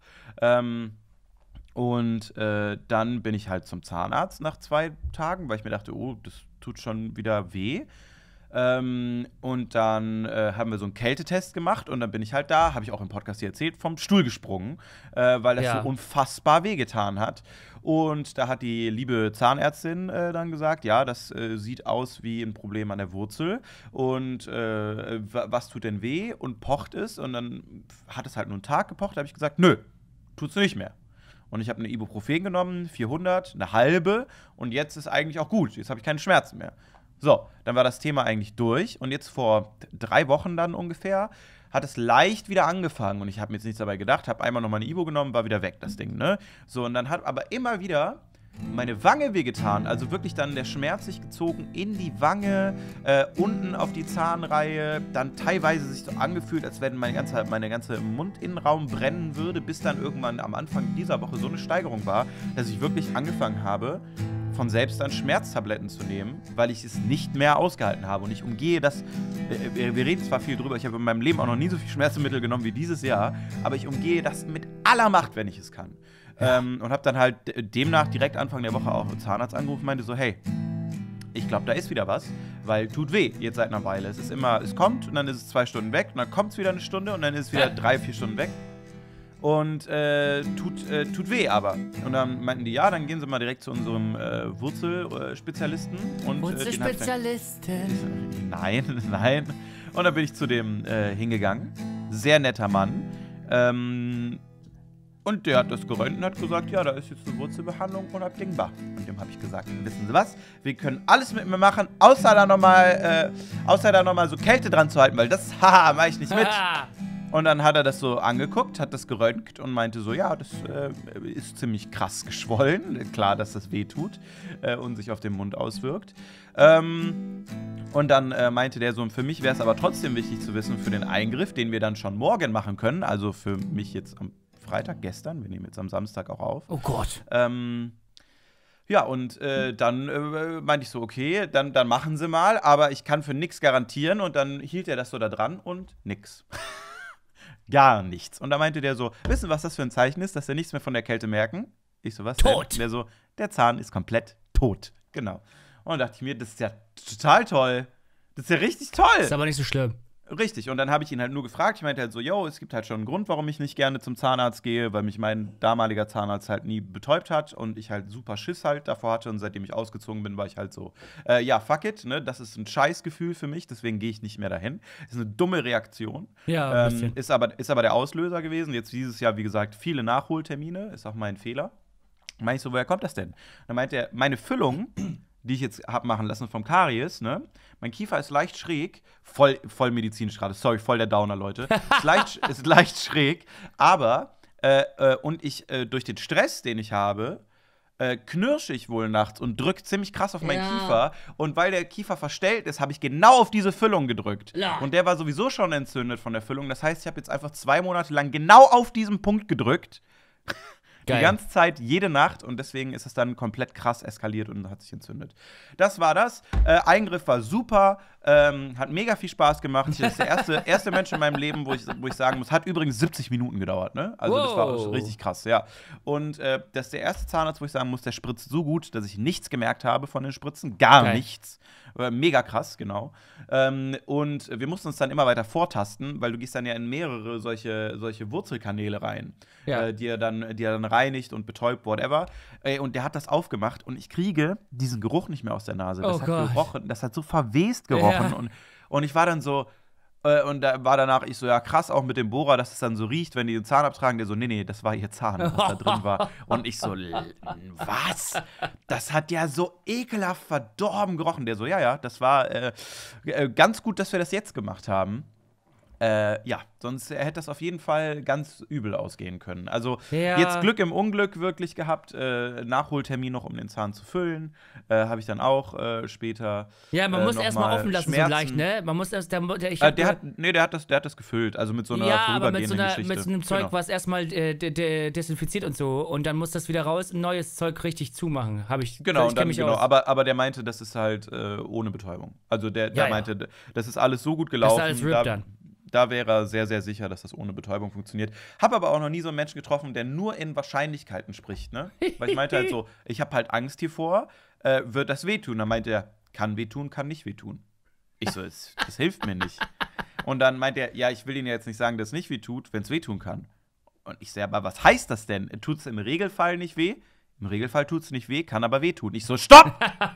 Dann bin ich halt zum Zahnarzt nach 2 Tagen, weil ich mir dachte, oh, das tut schon wieder weh. Und dann haben wir so einen Kältetest gemacht und dann bin ich halt da, habe ich auch im Podcast hier erzählt, vom Stuhl gesprungen, weil das so unfassbar wehgetan hat. Und da hat die liebe Zahnärztin dann gesagt, ja, das sieht aus wie ein Problem an der Wurzel und was tut denn weh und pocht es? Und dann hat es halt nur einen Tag gepocht, da habe ich gesagt, nö, tut's nicht mehr. Und ich habe eine Ibuprofen genommen, 400, eine halbe und jetzt ist eigentlich auch gut, jetzt habe ich keine Schmerzen mehr. So, dann war das Thema eigentlich durch und jetzt vor 3 Wochen dann ungefähr hat es leicht wieder angefangen und ich habe mir jetzt nichts dabei gedacht, habe einmal nochmal eine Ibu genommen, war wieder weg, das Ding, ne? So, und dann hat aber immer wieder meine Wange wehgetan, also wirklich dann der Schmerz sich gezogen in die Wange, unten auf die Zahnreihe, dann teilweise sich so angefühlt, als wenn meine ganze Mundinnenraum brennen würde, bis dann irgendwann am Anfang dieser Woche so eine Steigerung war, dass ich wirklich angefangen habe, von selbst dann Schmerztabletten zu nehmen, weil ich es nicht mehr ausgehalten habe. Und ich umgehe das, wir reden zwar viel drüber, ich habe in meinem Leben auch noch nie so viel Schmerzmittel genommen wie dieses Jahr, aber ich umgehe das mit aller Macht, wenn ich es kann. Und habe dann halt demnach direkt Anfang der Woche auch einen Zahnarzt angerufen und meinte so, hey, ich glaube, da ist wieder was, weil tut weh jetzt seit einer Weile. Es kommt und dann ist es 2 Stunden weg und dann kommt es wieder 1 Stunde und dann ist es wieder 3, 4 Stunden weg. Und tut weh aber. Und dann meinten die, ja, dann gehen Sie mal direkt zu unserem Wurzelspezialisten. Wurzelspezialisten? Nein. Und dann bin ich zu dem hingegangen. Sehr netter Mann. Und der hat das geröntgt und hat gesagt, ja, da ist jetzt eine Wurzelbehandlung und ab Ding war. Und dem habe ich gesagt, wissen Sie was? Wir können alles mit mir machen, außer da nochmal so Kälte dran zu halten, weil das, mache ich nicht mit. Und dann hat er das so angeguckt, hat das geröntgt und meinte so, ja, das ist ziemlich krass geschwollen. Klar, dass das weh tut und sich auf den Mund auswirkt. Und dann meinte der so, für mich wäre es aber trotzdem wichtig zu wissen, für den Eingriff, den wir dann schon morgen machen können, also für mich jetzt am Freitag, gestern, wir nehmen jetzt am Samstag auch auf. Oh Gott. Ja, und dann meinte ich so, okay, dann machen Sie mal, aber ich kann für nichts garantieren. Und dann hielt er das so da dran und nix. Gar nichts. Und da meinte der so, wissen, was das für ein Zeichen ist, dass wir nichts mehr von der Kälte merken? Ich so, was tot. Denn? Der so, der Zahn ist komplett tot. Genau. Und dann dachte ich mir, das ist ja total toll. Das ist ja richtig toll. Ist aber nicht so schlimm. Richtig, und dann habe ich ihn halt nur gefragt, ich meinte halt so, yo, es gibt halt schon einen Grund, warum ich nicht gerne zum Zahnarzt gehe, weil mich mein damaliger Zahnarzt halt nie betäubt hat und ich halt super Schiss halt davor hatte und seitdem ich ausgezogen bin, war ich halt so, ja, fuck it, ne, das ist ein Scheißgefühl für mich, deswegen gehe ich nicht mehr dahin. Das ist eine dumme Reaktion. Ja, ein bisschen. Ist aber der Auslöser gewesen, jetzt dieses Jahr, wie gesagt, viele Nachholtermine, ist auch mein Fehler. Dann meinte ich so, woher kommt das denn? Dann meinte er, meine Füllung die ich jetzt habe machen lassen vom Karies, ne? Mein Kiefer ist leicht schräg, voll medizinisch gerade, sorry, voll der Downer, Leute. ist leicht schräg, aber und ich durch den Stress, den ich habe, knirsche ich wohl nachts und drücke ziemlich krass auf meinen Kiefer. Und weil der Kiefer verstellt ist, habe ich genau auf diese Füllung gedrückt. Ja. Und der war sowieso schon entzündet von der Füllung. Das heißt, ich habe jetzt einfach 2 Monate lang genau auf diesen Punkt gedrückt. Geil. Die ganze Zeit, jede Nacht. Und deswegen ist es dann komplett krass eskaliert und hat sich entzündet. Das war das. Eingriff war super. Hat mega viel Spaß gemacht. Das ist der erste Mensch in meinem Leben, wo ich sagen muss, hat übrigens 70 Minuten gedauert. Ne? Also das war Wow. richtig krass, ja. Und das ist der erste Zahnarzt, wo ich sagen muss, der spritzt so gut, dass ich nichts gemerkt habe von den Spritzen. Gar Geil. nichts. Mega krass, genau. Und wir mussten uns dann immer weiter vortasten, weil du gehst dann ja in mehrere solche Wurzelkanäle rein, Ja. die er dann reinigt und betäubt, whatever. Und der hat das aufgemacht und ich kriege diesen Geruch nicht mehr aus der Nase. Das Oh hat Gott. gerochen, das hat so verwest gerochen. Ja. Und ich war dann so, und da war danach ich so, ja krass, auch mit dem Bohrer, dass es dann so riecht, wenn die den Zahn abtragen. Der so, nee, das war ihr Zahn, was da drin war. Und ich so, was? Das hat ja so ekelhaft verdorben gerochen. Der so, ja, das war ganz gut, dass wir das jetzt gemacht haben. Ja, sonst hätte das auf jeden Fall ganz übel ausgehen können. Also Ja. jetzt Glück im Unglück wirklich gehabt. Nachholtermin noch, um den Zahn zu füllen. Habe ich dann auch später. Ja, man muss noch erstmal mal offen lassen, so Schmerzen. leicht, ne? Man muss erst, Der hat das gefüllt, also mit so einer ja, aber mit vorübergehenden so Geschichte. einem Zeug, Genau. was erstmal desinfiziert und so. Und dann muss das wieder raus, ein neues Zeug richtig zumachen. Genau, ich kenn mich aus. aber der meinte, das ist halt ohne Betäubung. Also der Ja, ja. meinte, das ist alles so gut Das gelaufen. ist alles RIP dann. Da wäre er sehr, sehr sicher, dass das ohne Betäubung funktioniert. Hab aber auch noch nie so einen Menschen getroffen, der nur in Wahrscheinlichkeiten spricht, ne? Weil ich meinte halt so, ich habe halt Angst hiervor, wird das wehtun? Dann meinte er, kann wehtun, kann nicht wehtun. Ich so, das hilft mir nicht. Und dann meinte er, ja, ich will Ihnen ja jetzt nicht sagen, dass es nicht wehtut, wenn es wehtun kann. Und ich so, aber was heißt das denn? Tut es im Regelfall nicht weh? Im Regelfall tut es nicht weh, kann aber wehtun. Ich so, stopp!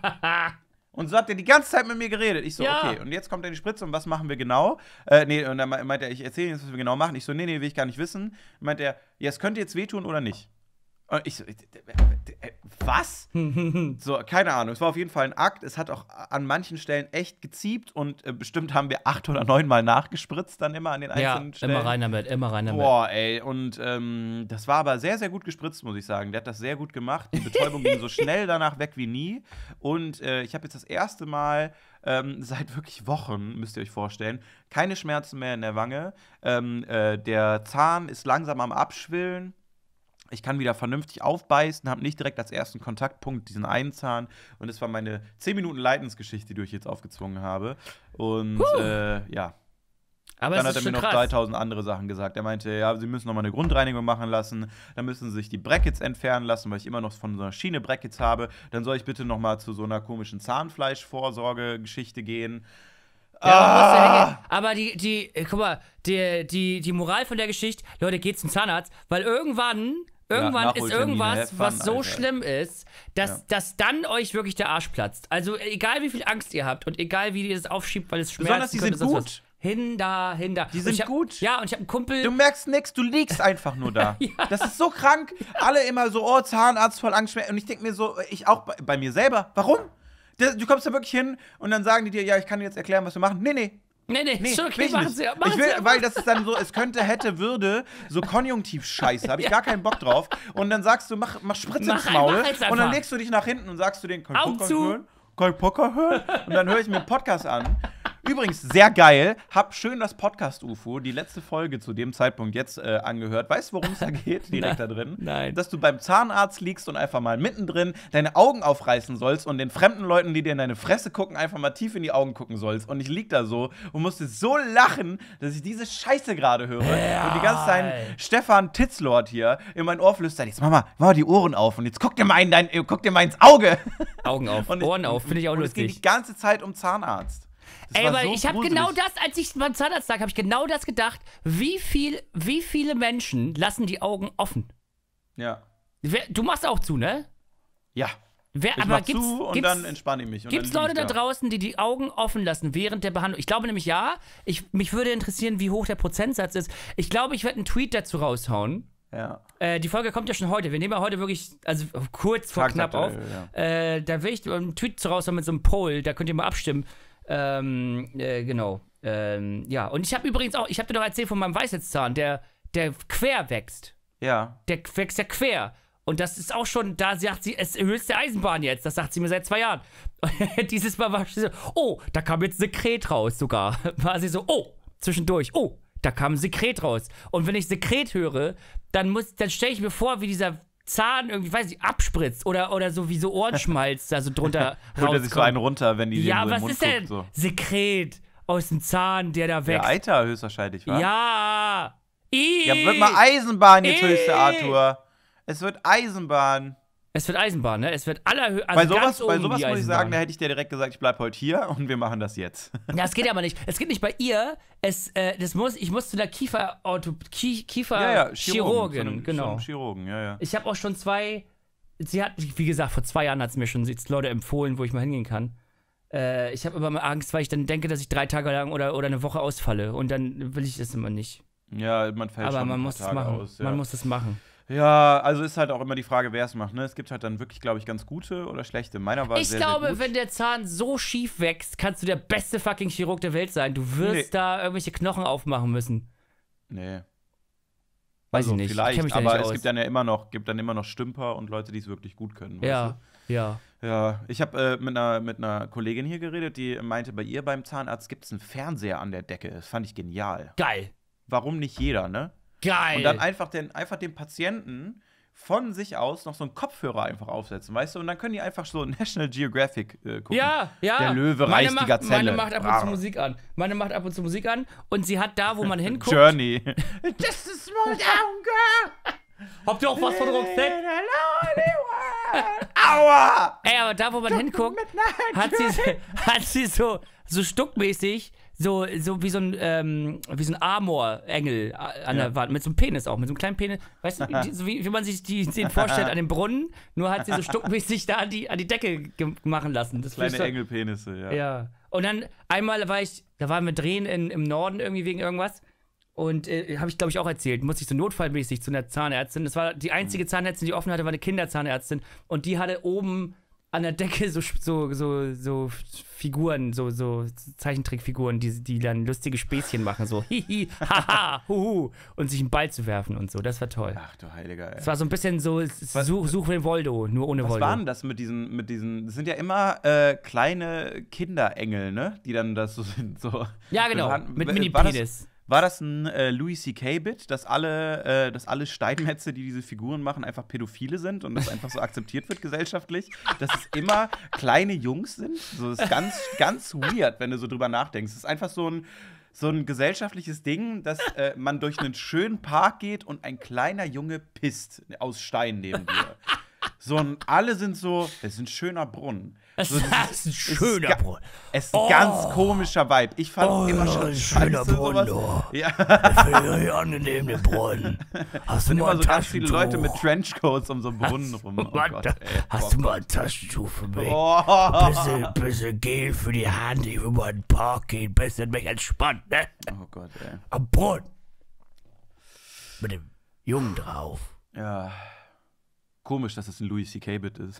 Und so hat er die ganze Zeit mit mir geredet. Ich so, Ja. okay, und jetzt kommt er in die Spritze und was machen wir genau? Und dann meinte er, ich erzähle Ihnen jetzt, was wir genau machen. Ich so, nee, will ich gar nicht wissen. Meint er, ja, es könnte jetzt wehtun oder nicht. Und ich so, was? So, keine Ahnung. Es war auf jeden Fall ein Akt. Es hat auch an manchen Stellen echt geziebt und bestimmt haben wir 8 oder 9 Mal nachgespritzt dann immer an den Ja, einzelnen Stellen. immer rein damit. Boah, ey, und das war aber sehr, sehr gut gespritzt, muss ich sagen. Der hat das sehr gut gemacht. Die Betäubung ging so schnell danach weg wie nie. Und ich habe jetzt das erste Mal seit wirklich Wochen, müsst ihr euch vorstellen, keine Schmerzen mehr in der Wange. Der Zahn ist langsam am Abschwillen. Ich kann wieder vernünftig aufbeißen, habe nicht direkt als ersten Kontaktpunkt diesen einen Zahn. Und das war meine 10 Minuten Leidensgeschichte, die ich jetzt aufgezwungen habe. Und ja. Aber Dann es hat er ist mir schon noch krass. 3000 andere Sachen gesagt. Er meinte, ja, sie müssen noch mal eine Grundreinigung machen lassen. Dann müssen sie sich die Brackets entfernen lassen, weil ich immer noch von so einer Schiene Brackets habe. Dann soll ich bitte noch mal zu so einer komischen Zahnfleischvorsorge-Geschichte gehen. Ja, aber guck mal, die Moral von der Geschichte, Leute, geht zum Zahnarzt, weil irgendwann ist Nachholtermine, irgendwas, have fun, was so Alter. schlimm ist, dass dann euch wirklich der Arsch platzt. Also egal wie viel Angst ihr habt und egal wie ihr das aufschiebt, weil es schmerzt. Besonders die sind gut. Hinter. Die sind gut. Ja, und ich habe einen Kumpel. Du merkst nichts, du liegst einfach nur da. Das ist so krank. Alle immer so, oh, Zahnarzt, voll Angst. Und ich denke mir so, ich auch bei mir selber, warum? Du kommst da wirklich hin und dann sagen die dir, ja, ich kann dir jetzt erklären, was wir machen. Nee. Nee, schon okay, will ich machen nicht. Sie. Ich will, weil das ist dann so, es könnte, hätte, würde, so Konjunktiv-Scheiße, habe ich gar keinen Bock drauf. Und dann sagst du, mach Spritze ins Maul. mach jetzt Und dann einfach. legst du dich nach hinten und sagst du den, kann ich Augen Podcast zu. hören? Kann ich Podcast hören? Und dann höre ich mir einen Podcast an. Übrigens, sehr geil. Hab schön das Podcast-UFO, die letzte Folge zu dem Zeitpunkt jetzt angehört. Weißt du, worum es da geht? Direkt da drin. Nein. Dass du beim Zahnarzt liegst und einfach mal mittendrin deine Augen aufreißen sollst und den fremden Leuten, die dir in deine Fresse gucken, einfach mal tief in die Augen gucken sollst. Und ich lieg da so und musste so lachen, dass ich diese Scheiße gerade höre. Ja. Und die ganze Zeit Stefan Titzlord hier in mein Ohr flüstert, jetzt mach mal die Ohren auf und jetzt guck dir mal ins Auge. Augen auf, Und Ohren auf, finde ich auch und es ging lustig. die ganze Zeit um Zahnarzt. Das Ey, war weil so ich habe gruselig. genau das, als ich beim Zahnarzt lag, habe ich genau das gedacht. Wie viele Menschen lassen die Augen offen? Ja. Du machst auch zu, ne? Ja. Ich Aber mach zu und dann entspanne ich mich. Und Gibt's dann Leute lieg da ich draußen, die die Augen offen lassen während der Behandlung? Ich glaube nämlich ja. Mich würde interessieren, wie hoch der Prozentsatz ist. Ich glaube, ich werde einen Tweet dazu raushauen. Ja. Die Folge kommt ja schon heute. Wir nehmen ja heute wirklich, also kurz vor knapp auf. Ja. Da will ich einen Tweet raus mit so einem Poll, da könnt ihr mal abstimmen. Genau. Ja, und ich habe übrigens auch, ich habe dir noch erzählt von meinem Weisheitszahn, der quer wächst. Ja. Der wächst ja quer. Und das ist auch schon, da sagt sie, es höchste Eisenbahn jetzt. Das sagt sie mir seit 2 Jahren. Und dieses Mal war sie so, oh, da kam jetzt Sekret raus sogar. War sie so, oh, zwischendurch, oh, da kam Sekret raus. Und wenn ich Sekret höre, dann stelle ich mir vor, wie dieser Zahn irgendwie, weiß ich, abspritzt oder so wie so Ohrenschmalz da so drunter Holt er sich so einen runter, wenn die ja, den was Mund ist denn? guckt, so. Sekret aus dem Zahn, der da Ja, wächst. Eiter höchstwahrscheinlich, wa? Ja. Ja, wird mal Eisenbahn jetzt, höchste Arthur. Es wird Eisenbahn. Es wird Eisenbahn, ne? Es wird also Bei ganz sowas oben muss die ich Eisenbahn. sagen, da hätte ich dir direkt gesagt, ich bleib heute hier und wir machen das jetzt. Ja, es geht aber nicht. Es geht nicht bei ihr. Ich muss zu der Kieferchirurgin, genau. Zum Chirurgen, ja. Ich habe auch schon 2. Sie hat, wie gesagt, vor 2 Jahren hat es mir schon Leute empfohlen, wo ich mal hingehen kann. Ich habe immer mal Angst, weil ich dann denke, dass ich 3 Tage lang oder eine Woche ausfalle. Und dann will ich das immer nicht. Ja, man fällt Aber schon man ein paar muss es Tage machen. aus, ja. Man muss es machen. Ja, also ist halt auch immer die Frage, wer es macht, ne? Es gibt halt dann wirklich, glaube ich, ganz gute oder schlechte. Meiner war Ich sehr, glaube, sehr gut. wenn der Zahn so schief wächst, kannst du der beste fucking Chirurg der Welt sein. Du wirst da irgendwelche Knochen aufmachen müssen. Nee. Weiß Also ich nicht. Ich vielleicht, kenn mich da aber nicht es aus. gibt dann immer noch Stümper und Leute, die es wirklich gut können. Ja, ja. Weißt du? Ja, ich habe mit einer Kollegin hier geredet, die meinte, bei ihr beim Zahnarzt gibt es einen Fernseher an der Decke. Das fand ich genial. Geil. Warum nicht jeder, ne? Geil. Und dann einfach dem Patienten von sich aus noch so einen Kopfhörer einfach aufsetzen, weißt du? Und dann können die einfach so National Geographic gucken. Ja. Der Löwe reißt die Gazelle. Meine macht ab und zu Musik an. Und sie hat da, wo man hinguckt. Journey. Just a small town girl. Habt ihr auch was von Roxette? Aua! Ey, aber da, wo man hinguckt, hat sie so stuckmäßig so wie so ein Amor-Engel an der Wand, mit so einem Penis auch, mit so einem kleinen Penis. Weißt du, so wie man sich den vorstellt an dem Brunnen, nur hat sie so stuckmäßig da an die Decke machen lassen. Das Kleine Engelpenisse, ja. Ja. Und dann einmal da waren wir drehen im Norden irgendwie wegen irgendwas. Und habe ich, glaube ich, auch erzählt, musste ich so notfallmäßig zu einer Zahnärztin. Das war die einzige Zahnärztin, die offen hatte, war eine Kinderzahnärztin. Und die hatte oben an der Decke so Figuren, so Zeichentrickfiguren, die dann lustige Späßchen machen, so hihi, haha, huhu, und sich einen Ball zu werfen und so. Das war toll. Ach du Heiliger, ey. Es war so ein bisschen so, such den Voldo, nur ohne Voldo. Was waren das mit diesen, das sind ja immer kleine Kinderengel, ne? Die dann das so sind, so. Ja, genau, mit Mini-Penis. War das ein Louis C.K.-Bit, dass alle Steinmetze, die diese Figuren machen, einfach Pädophile sind und das einfach so akzeptiert wird gesellschaftlich? Dass es immer kleine Jungs sind? So, das ist ganz, ganz weird, wenn du so drüber nachdenkst. Es ist einfach so ein gesellschaftliches Ding, dass man durch einen schönen Park geht und ein kleiner Junge pisst aus Stein neben dir. So, und alle sind so, das ist ein schöner Brunnen. Das So, ist ein schöner Brunnen. Es ist ein ganz komischer Vibe. Ich fand immer schon schöner Brunnen, sowas. Ja. Angenehm, der Brunnen. Hast du sind mal immer ein so ganz viele Taschentuch? Leute mit Trenchcoats um so einen Brunnen rum. Oh Gott, ey. Hast du mal ein Taschentuch für mich? Oh. Bisschen Gel für die Hand, ich will mal in den Park gehen, bisschen mich entspannt, ne? Oh Gott, ey. Am Brunnen. Mit dem Jungen drauf. Ja. Komisch, dass es ein Louis C.K.-Bit ist.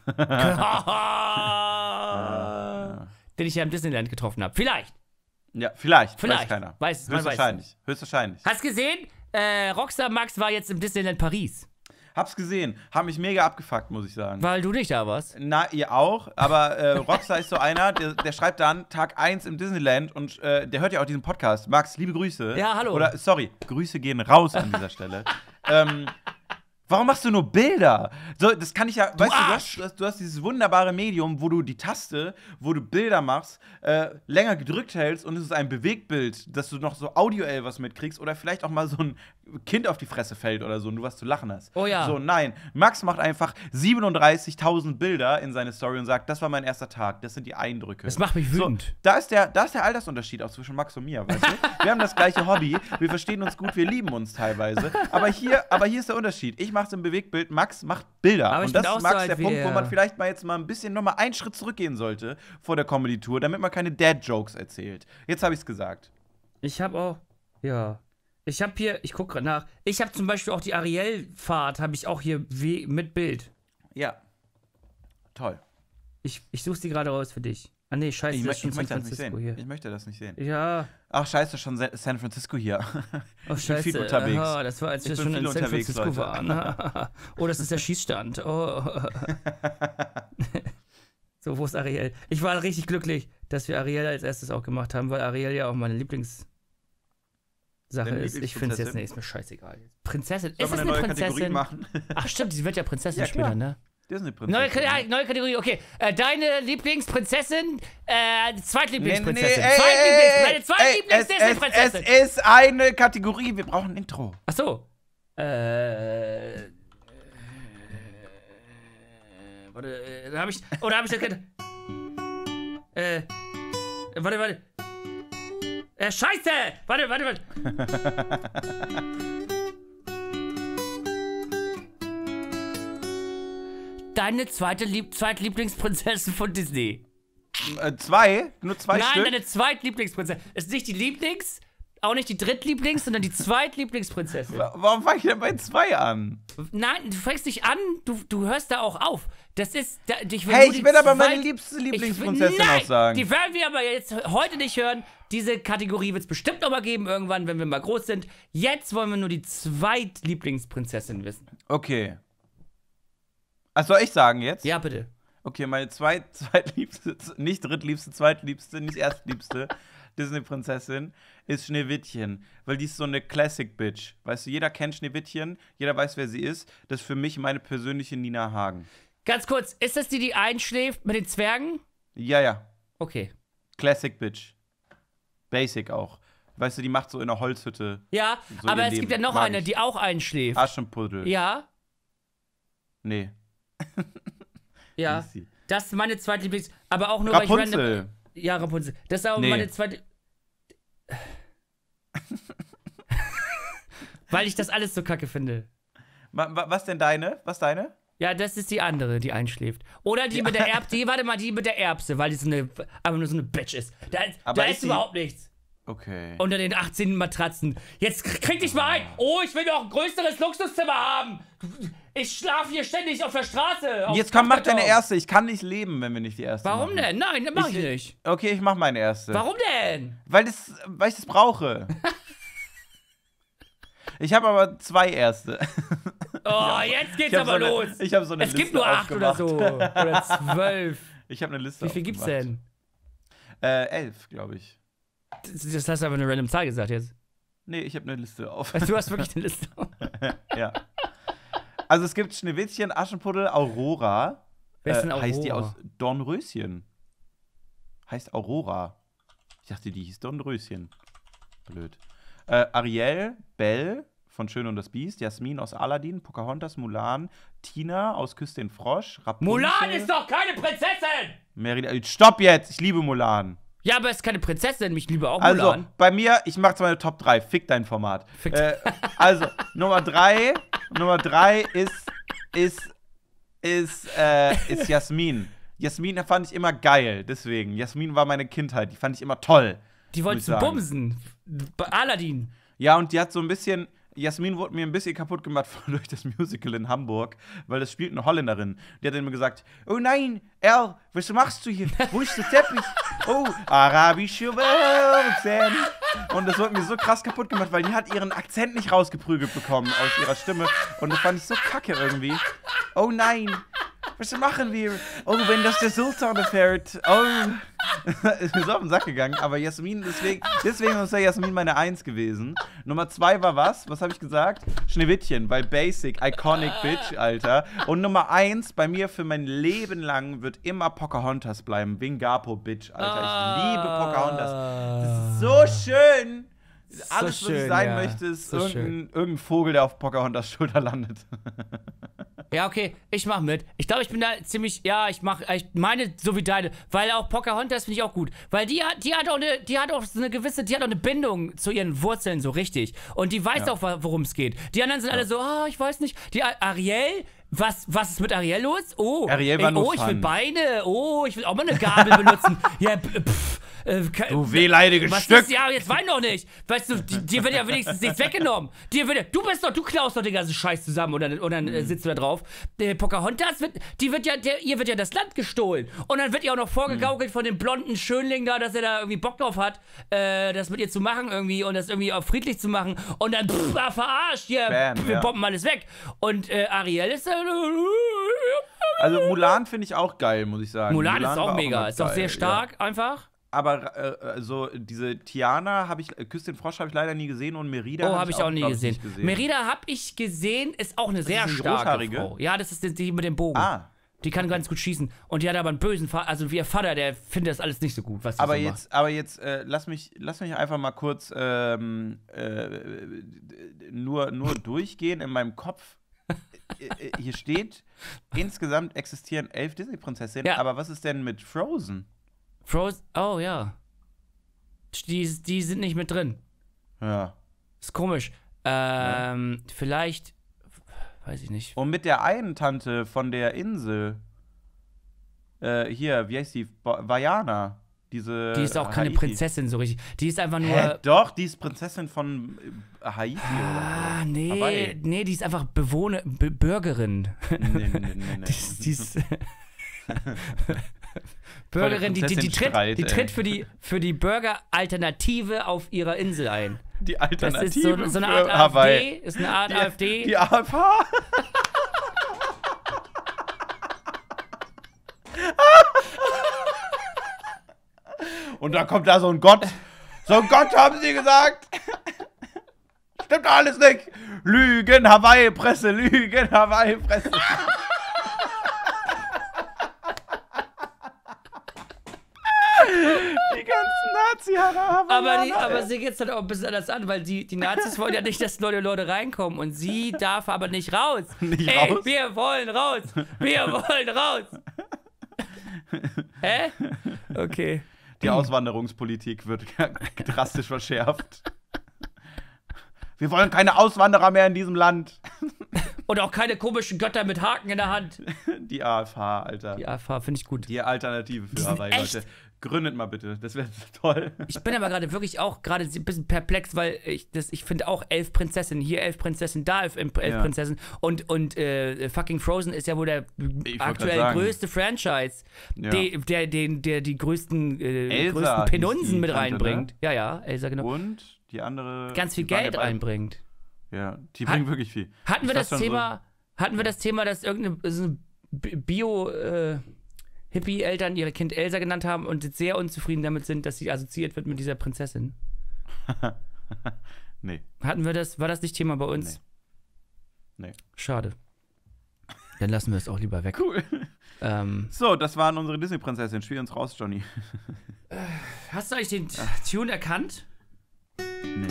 Den ich ja im Disneyland getroffen habe. Vielleicht. Ja, vielleicht. Vielleicht. Weiß keiner. Weiß- man weiß Höchstwahrscheinlich. Höchstwahrscheinlich. Hast gesehen? Rockstar Max war jetzt im Disneyland Paris. Hab's gesehen. Hab mich mega abgefuckt, muss ich sagen. Weil du nicht da warst. Na, ihr auch, aber Rockstar ist so einer, der schreibt dann Tag 1 im Disneyland und der hört ja auch diesen Podcast. Max, liebe Grüße. Ja, hallo. Oder, sorry, Grüße gehen raus an dieser Stelle. Warum machst du nur Bilder? So, das kann ich ja, weißt du hast dieses wunderbare Medium, wo du die Taste, wo du Bilder machst, länger gedrückt hältst und es ist ein Bewegtbild, dass du noch so audioell was mitkriegst oder vielleicht auch mal so ein Kind auf die Fresse fällt oder so und du was zu lachen hast. Oh ja. So, nein. Max macht einfach 37.000 Bilder in seine Story und sagt, das war mein erster Tag, das sind die Eindrücke. Das macht mich wütend. So, da ist der Altersunterschied auch zwischen Max und mir, weißt du? Wir haben das gleiche Hobby, wir verstehen uns gut, wir lieben uns teilweise. Aber hier ist der Unterschied. Ich mach's im Bewegtbild, Max macht Bilder. Aber ich und das bin auch ist, Max, so alt der wie Punkt, wo er. man vielleicht mal jetzt mal ein bisschen nochmal einen Schritt zurückgehen sollte vor der Comedy-Tour, damit man keine Dad-Jokes erzählt. Jetzt habe ich's gesagt. Ich habe auch, ja. Ich habe hier, ich gucke gerade nach. Ich habe zum Beispiel auch die Ariel-Fahrt, habe ich auch hier mit Bild. Ja. Toll. Ich suche sie gerade raus für dich. Ah nee, scheiße, das ist schon San Francisco hier. Ich möchte das nicht sehen. Ja. Ach, scheiße, schon San Francisco hier. Oh, Ich bin scheiße. viel unterwegs. Aha, das war, als wir Ich bin schon viel in San unterwegs, Francisco Leute. waren. Oh, das ist der Schießstand. Oh. So, wo ist Ariel? Ich war richtig glücklich, dass wir Ariel als erstes auch gemacht haben, weil Ariel ja auch meine Lieblingssache Deine ist. Ich finde es jetzt Lieblingsprinzessin? nicht, ist mir scheißegal. Prinzessin, Soll ist man es eine eine neue Kategorie Prinzessin? machen? Ach stimmt, sie wird ja Prinzessin Ja, später, klar. ne? Disney-Prinzessin. Neue Kategorie, okay. Deine Lieblingsprinzessin, Zweitlieblingsprinzessin. Deine Es Zweitlieblings-Disney-Prinzessin. ist eine Kategorie, wir brauchen ein Intro. Ach so. Warte, da habe ich. Oh, da habe ich das. Warte. Scheiße! Warte. Deine Zweitlieblingsprinzessin von Disney. Zwei? Nur zwei Nein, Stück? deine Zweitlieblingsprinzessin. Ist nicht die Lieblings, auch nicht die Drittlieblings, sondern die Zweitlieblingsprinzessin. Warum fange ich denn bei zwei an? Nein, du fängst nicht an, du hörst da auch auf. Das ist. Ich will Hey, nur ich die will aber meine Zweit- liebste Ich will- Lieblingsprinzessin Nein, auch sagen. Die werden wir aber jetzt heute nicht hören. Diese Kategorie wird es bestimmt noch mal geben, irgendwann, wenn wir mal groß sind. Jetzt wollen wir nur die Zweitlieblingsprinzessin wissen. Okay. Was soll ich sagen jetzt? Ja, bitte. Okay, meine zweitliebste, nicht drittliebste, zweitliebste, nicht erstliebste Disney-Prinzessin ist Schneewittchen. Weil die ist so eine Classic-Bitch. Weißt du, jeder kennt Schneewittchen, jeder weiß, wer sie ist. Das ist für mich meine persönliche Nina Hagen. Ganz kurz, ist das die einschläft mit den Zwergen? Ja. Okay. Classic-Bitch. Basic auch. Weißt du, die macht so in einer Holzhütte Ja, So aber ihr es gibt Leben. ja noch Mag eine, ich. die auch einschläft. Aschenputtel. Ja, Nee. ja. Wie ist sie? Das ist meine Zweitlieblings. Aber auch nur, weil ich random. Rapunzel. Ja, Rapunzel. Das ist auch Nee. meine zweite. Weil ich das alles so kacke finde. Was denn deine? Was deine? Ja, das ist die andere, die einschläft. Oder die mit der Erbse. Die mit der Erbse, weil die so eine, aber nur so eine Bitch ist. Aber Da ist ist sie- überhaupt nichts. Okay. Unter den 18 Matratzen. Jetzt krieg dich mal ein. Oh, ich will doch ein größeres Luxuszimmer haben. Ich schlafe hier ständig auf der Straße. auf Jetzt komm, mach Dachkarton. deine erste. Ich kann nicht leben, wenn wir nicht die erste Warum machen. denn? Nein, das mach ich nicht. Okay, ich mach meine erste. Warum denn? Weil ich das brauche. Ich habe aber zwei erste. Oh, jetzt geht's Ich hab aber so eine- los. ich hab so eine Es gibt Liste nur 8 oder so. aufgemacht. Oder 12. Ich habe eine Liste. Wie viel gibt's aufgemacht. denn? 11, glaube ich. Das hast du aber eine random Zahl gesagt jetzt. Nee, ich habe eine Liste auf. Du hast wirklich eine Liste. Ja. Also es gibt Schneewittchen, Aschenputtel, Aurora. Wer ist denn Heißt die Aurora? aus Dornröschen. Heißt Aurora. Ich dachte, die hieß Dornröschen. Blöd. Ariel, Belle von Schön und das Biest, Jasmin aus Aladdin, Pocahontas, Mulan, Tina aus Küss den Frosch, Rapunzel. Mulan ist doch keine Prinzessin! Merida. Stopp jetzt! Ich liebe Mulan. Ja, aber es ist keine Prinzessin. Ich liebe auch Also, Mulan. bei mir, ich mache zwar eine Top 3. Fick dein Format. Fick- Also, Nummer 3 ist Jasmin. Jasmin fand ich immer geil, deswegen. Jasmin war meine Kindheit, die fand ich immer toll. Die muss ich wolltest du sagen. bumsen. Bei Aladdin. Ja, und die hat so ein bisschen, Jasmin wurde mir ein bisschen kaputt gemacht durch das Musical in Hamburg, weil das spielt eine Holländerin. Die hat dann immer gesagt, oh nein, El, was machst du hier? Wo ist der Teppich? Oh, arabische Wölkchen. Und das wurde mir so krass kaputt gemacht, weil die hat ihren Akzent nicht rausgeprügelt bekommen aus ihrer Stimme. Und das fand ich so kacke irgendwie. Oh nein, was machen wir? Oh, wenn das der Sultan erfährt. Oh. Ist mir so auf den Sack gegangen. Aber Jasmin, deswegen ist ja Jasmin meine 1 gewesen. Nummer 2 war was? Was habe ich gesagt? Schneewittchen, weil Basic, Iconic Bitch, Alter. Und Nummer 1 bei mir für mein Leben lang wird immer Pocahontas bleiben. Wingapo Bitch, Alter. Ich liebe Pocahontas. Das ist so schön. Alles, was ich schön, sein ja. möchte, ist So irgendein Vogel, der auf Pocahontas Schulter landet. Ja, okay, ich mach mit. Ich glaube, ich bin da ziemlich, ja, ich meine so wie deine, weil auch Pocahontas finde ich auch gut, weil die hat auch so eine gewisse, die hat auch eine Bindung zu ihren Wurzeln so richtig und die weiß auch, worum es geht. Die anderen sind alle so, ich weiß nicht. Die Ariel, was ist mit Ariel los? Oh, Ariel war nur ich will Fun. Beine. Oh, ich will auch mal eine Gabel benutzen. Ja, Du wehleidiges was Stück. ist, ja, jetzt wein doch nicht. Weißt du, dir wird ja wenigstens nichts weggenommen. Du klaust doch den ganzen Scheiß zusammen und dann sitzt du da drauf. Pocahontas, ihr wird ja das Land gestohlen. Und dann wird ihr auch noch vorgegaukelt von dem blonden Schönling da, dass er da irgendwie Bock drauf hat, das mit ihr zu machen irgendwie und das irgendwie auch friedlich zu machen. Und dann, verarscht, hier, Bam, wir ja. bomben alles weg. Und Ariel ist Also Mulan finde ich auch geil, muss ich sagen. Mulan ist war auch mega, immer ist auch geil, sehr stark einfach. Aber so diese Tiana Küss den Frosch habe ich leider nie gesehen und Merida Oh, habe ich auch nie glaub gesehen. nicht Merida habe ich gesehen, ist auch eine sehr ist die starke Rothaarige? Frau. Ja, das ist die mit dem Bogen. Ah, Die kann ganz gut schießen. Und die hat aber einen bösen Vater, also wie ihr Vater, der findet das alles nicht so gut, was die aber so jetzt, lass mich einfach mal kurz nur durchgehen in meinem Kopf. Hier steht, insgesamt existieren 11 Disney-Prinzessinnen, Ja. aber was ist denn mit Frozen? macht. Frozen, oh ja. Die sind nicht mit drin. Ja. Ist komisch. Vielleicht, weiß ich nicht. Und mit der einen Tante von der Insel, hier, wie heißt die? Vajana. Diese Die ist auch keine Haiti. Prinzessin so richtig. Die ist einfach nur. Hä, doch, die ist Prinzessin von Haiti oder so. Hawaii. Nee, die ist einfach Bürgerin. Nee. Die ist Bürgerin, die Prinzessin-Streit, tritt für die Bürgeralternative auf ihrer Insel ein. Die Das Alternative ist so eine für Art Hawaii. AfD. Ist eine Art AfD. Die AFH. Und da kommt da so ein Gott. So ein Gott, haben sie gesagt. Stimmt alles nicht. Lügen, Hawaii-Presse, Lügen, Hawaii-Presse. Die ganzen Nazi-Hawaiianer. Aber sie geht es dann auch ein bisschen anders an, weil die Nazis wollen ja nicht, dass neue Leute reinkommen und sie darf aber nicht raus. Nicht Ey, raus? wir wollen raus! Wir wollen raus! Hä? Okay. Die Auswanderungspolitik wird drastisch verschärft. Wir wollen keine Auswanderer mehr in diesem Land. Und auch keine komischen Götter mit Haken in der Hand. Die AFH, Alter. Die AFH finde ich gut. Die Alternative für sind Hawaii, echt- Leute. Gründet mal bitte, das wäre toll. Ich bin aber gerade wirklich auch ein bisschen perplex, weil ich finde auch 11 Prinzessinnen, hier 11 Prinzessinnen, da 11 Ja. Prinzessinnen und fucking Frozen ist ja wohl der wollt aktuell grad sagen. größte Franchise, Ja. der die größten Elsa hieß Penunsen die mit Tante, reinbringt. ne? Ja, Elsa, genau. Und die andere. Ganz viel die waren Geld ja beide- reinbringt. Ja, die bringen wirklich viel. Hatten wir Ist das schon Thema, dass irgendeine so Hippie-Eltern ihre Kind Elsa genannt haben und jetzt sehr unzufrieden damit sind, dass sie assoziiert wird mit dieser Prinzessin? Nee, Hatten wir das? War das nicht Thema bei uns? nee. Schade. Dann lassen wir es auch lieber weg. Cool. So, das waren unsere Disney-Prinzessinnen. Spiel uns raus, Johnny. Hast du eigentlich den Tune erkannt? Nee.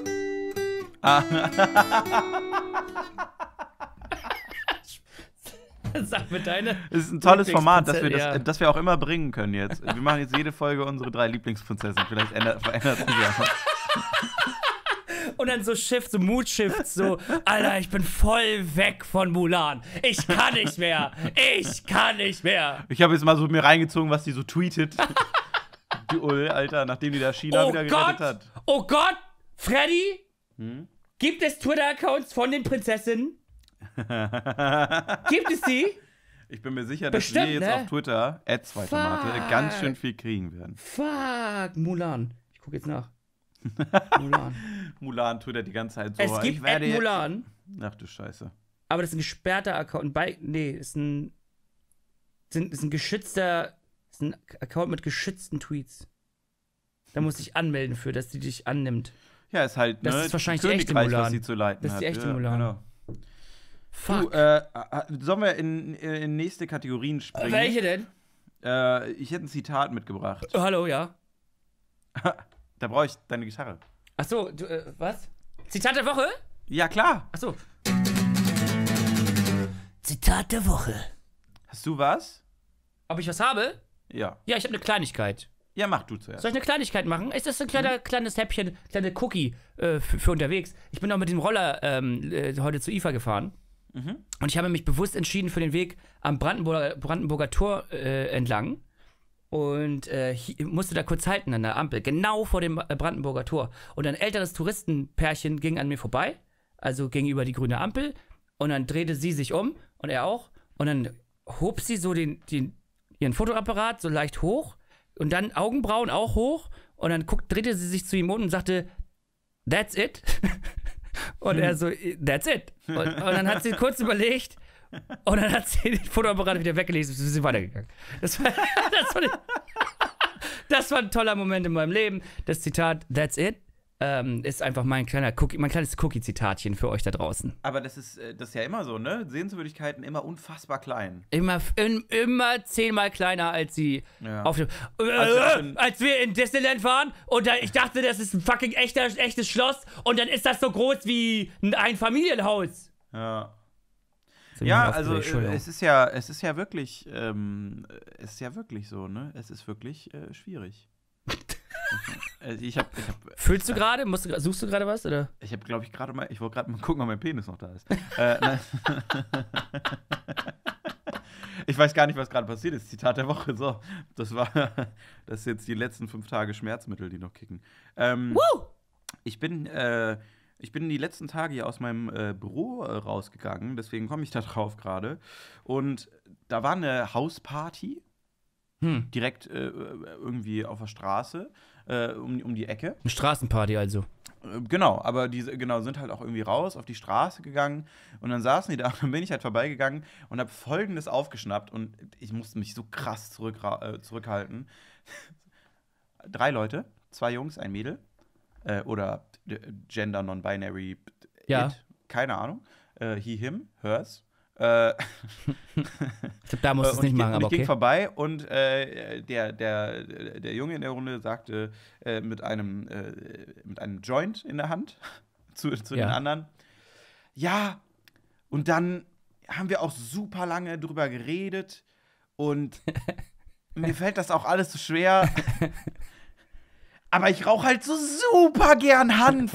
Sag mir deine. Es ist ein tolles Format, Lieblingsprinzessin, ja. das wir auch immer bringen können jetzt. Wir machen jetzt jede Folge unsere 3 Lieblingsprinzessinnen. Vielleicht verändert sich ja. Und dann so Shift, so Mood-Shift, so, Alter, ich bin voll weg von Mulan. Ich kann nicht mehr. Ich kann nicht mehr. Ich habe jetzt mal so mir reingezogen, was die so tweetet. Die Ul, Alter, nachdem die da China wieder gerettet hat. Oh Gott, Freddy? Gibt es Twitter-Accounts von den Prinzessinnen? Gibt es die? Ich bin mir sicher, dass Bestimmt, wir jetzt ne? auf Twitter, @2tomate, Fuck. ganz schön viel kriegen werden. Fuck, Mulan. Ich gucke jetzt nach. Mulan. Mulan twittert die ganze Zeit so. Es gibt ich werde jetzt- Mulan, Ach du Scheiße. aber das ist ein gesperrter Account. Ist ein geschützter, ist ein Account mit geschützten Tweets. Da muss ich anmelden für, dass die dich annimmt. Ja, ist halt, Das ne, ist wahrscheinlich die echte Königreich, Mulan. was sie zu leiten Das ist hat. die echte Ja, Mulan. Genau. Fuck. Du, sollen wir in nächste Kategorien springen? Welche denn? Ich hätte ein Zitat mitgebracht. Hallo, ja. Da brauche ich deine Gitarre. Achso, was? Zitat der Woche? Ja, klar. Achso. Zitat der Woche. Hast du was? Ob ich was habe? Ja. Ja, ich habe eine Kleinigkeit. Ja, mach du zuerst. Soll ich eine Kleinigkeit machen? Ist das ein kleines Häppchen, kleine Cookie für unterwegs? Ich bin auch mit dem Roller heute zu IFA gefahren. Und ich habe mich bewusst entschieden für den Weg am Brandenburger Tor entlang. und musste da kurz halten an der Ampel, genau vor dem Brandenburger Tor. Und ein älteres Touristenpärchen ging an mir vorbei, also gegenüber die grüne Ampel, und dann drehte sie sich um und er auch, und dann hob sie so ihren Fotoapparat so leicht hoch und dann Augenbrauen auch hoch und dann drehte sie sich zu ihm um und sagte, that's it. Und er so, that's it. Und dann hat sie kurz überlegt und dann hat sie den Fotoapparat wieder weggelegt und ist weitergegangen. Das war ein toller Moment in meinem Leben. Das Zitat, that's it, ist einfach mein kleines Cookie-Zitatchen für euch da draußen. Aber das ist ja immer so, ne? Sehenswürdigkeiten immer unfassbar klein. Immer 10-mal kleiner als sie auf dem. Als wir in Disneyland waren und ich dachte, das ist ein fucking echtes Schloss und dann ist das so groß wie ein Familienhaus. Ja. So, Ja, also es ist ja wirklich so, ne? Es ist wirklich schwierig. Fühlst du gerade? Suchst du gerade was, oder? Ich wollte gerade mal gucken, ob mein Penis noch da ist. Ich weiß gar nicht, was gerade passiert ist. Zitat der Woche. So, das ist jetzt die letzten 5 Tage Schmerzmittel, die noch kicken. Ich bin die letzten Tage hier aus meinem Büro rausgegangen, deswegen komme ich da drauf gerade. Und da war eine Hausparty. Direkt irgendwie auf der Straße, um die Ecke. Eine Straßenparty also. Genau, aber sind halt auch irgendwie raus auf die Straße gegangen und dann saßen die da und dann bin ich halt vorbeigegangen und habe Folgendes aufgeschnappt und ich musste mich so krass zurückhalten. 3 Leute, 2 Jungs, ein Mädel oder Gender Non-Binary, it, keine Ahnung, he, him, hers. Ich glaube, da musst du es nicht machen, aber okay. Ich ging vorbei und der Junge in der Runde sagte mit einem Joint in der Hand zu den anderen, ja, und dann haben wir auch super lange drüber geredet und mir fällt das auch alles so schwer, aber ich rauche halt so super gern Hanf.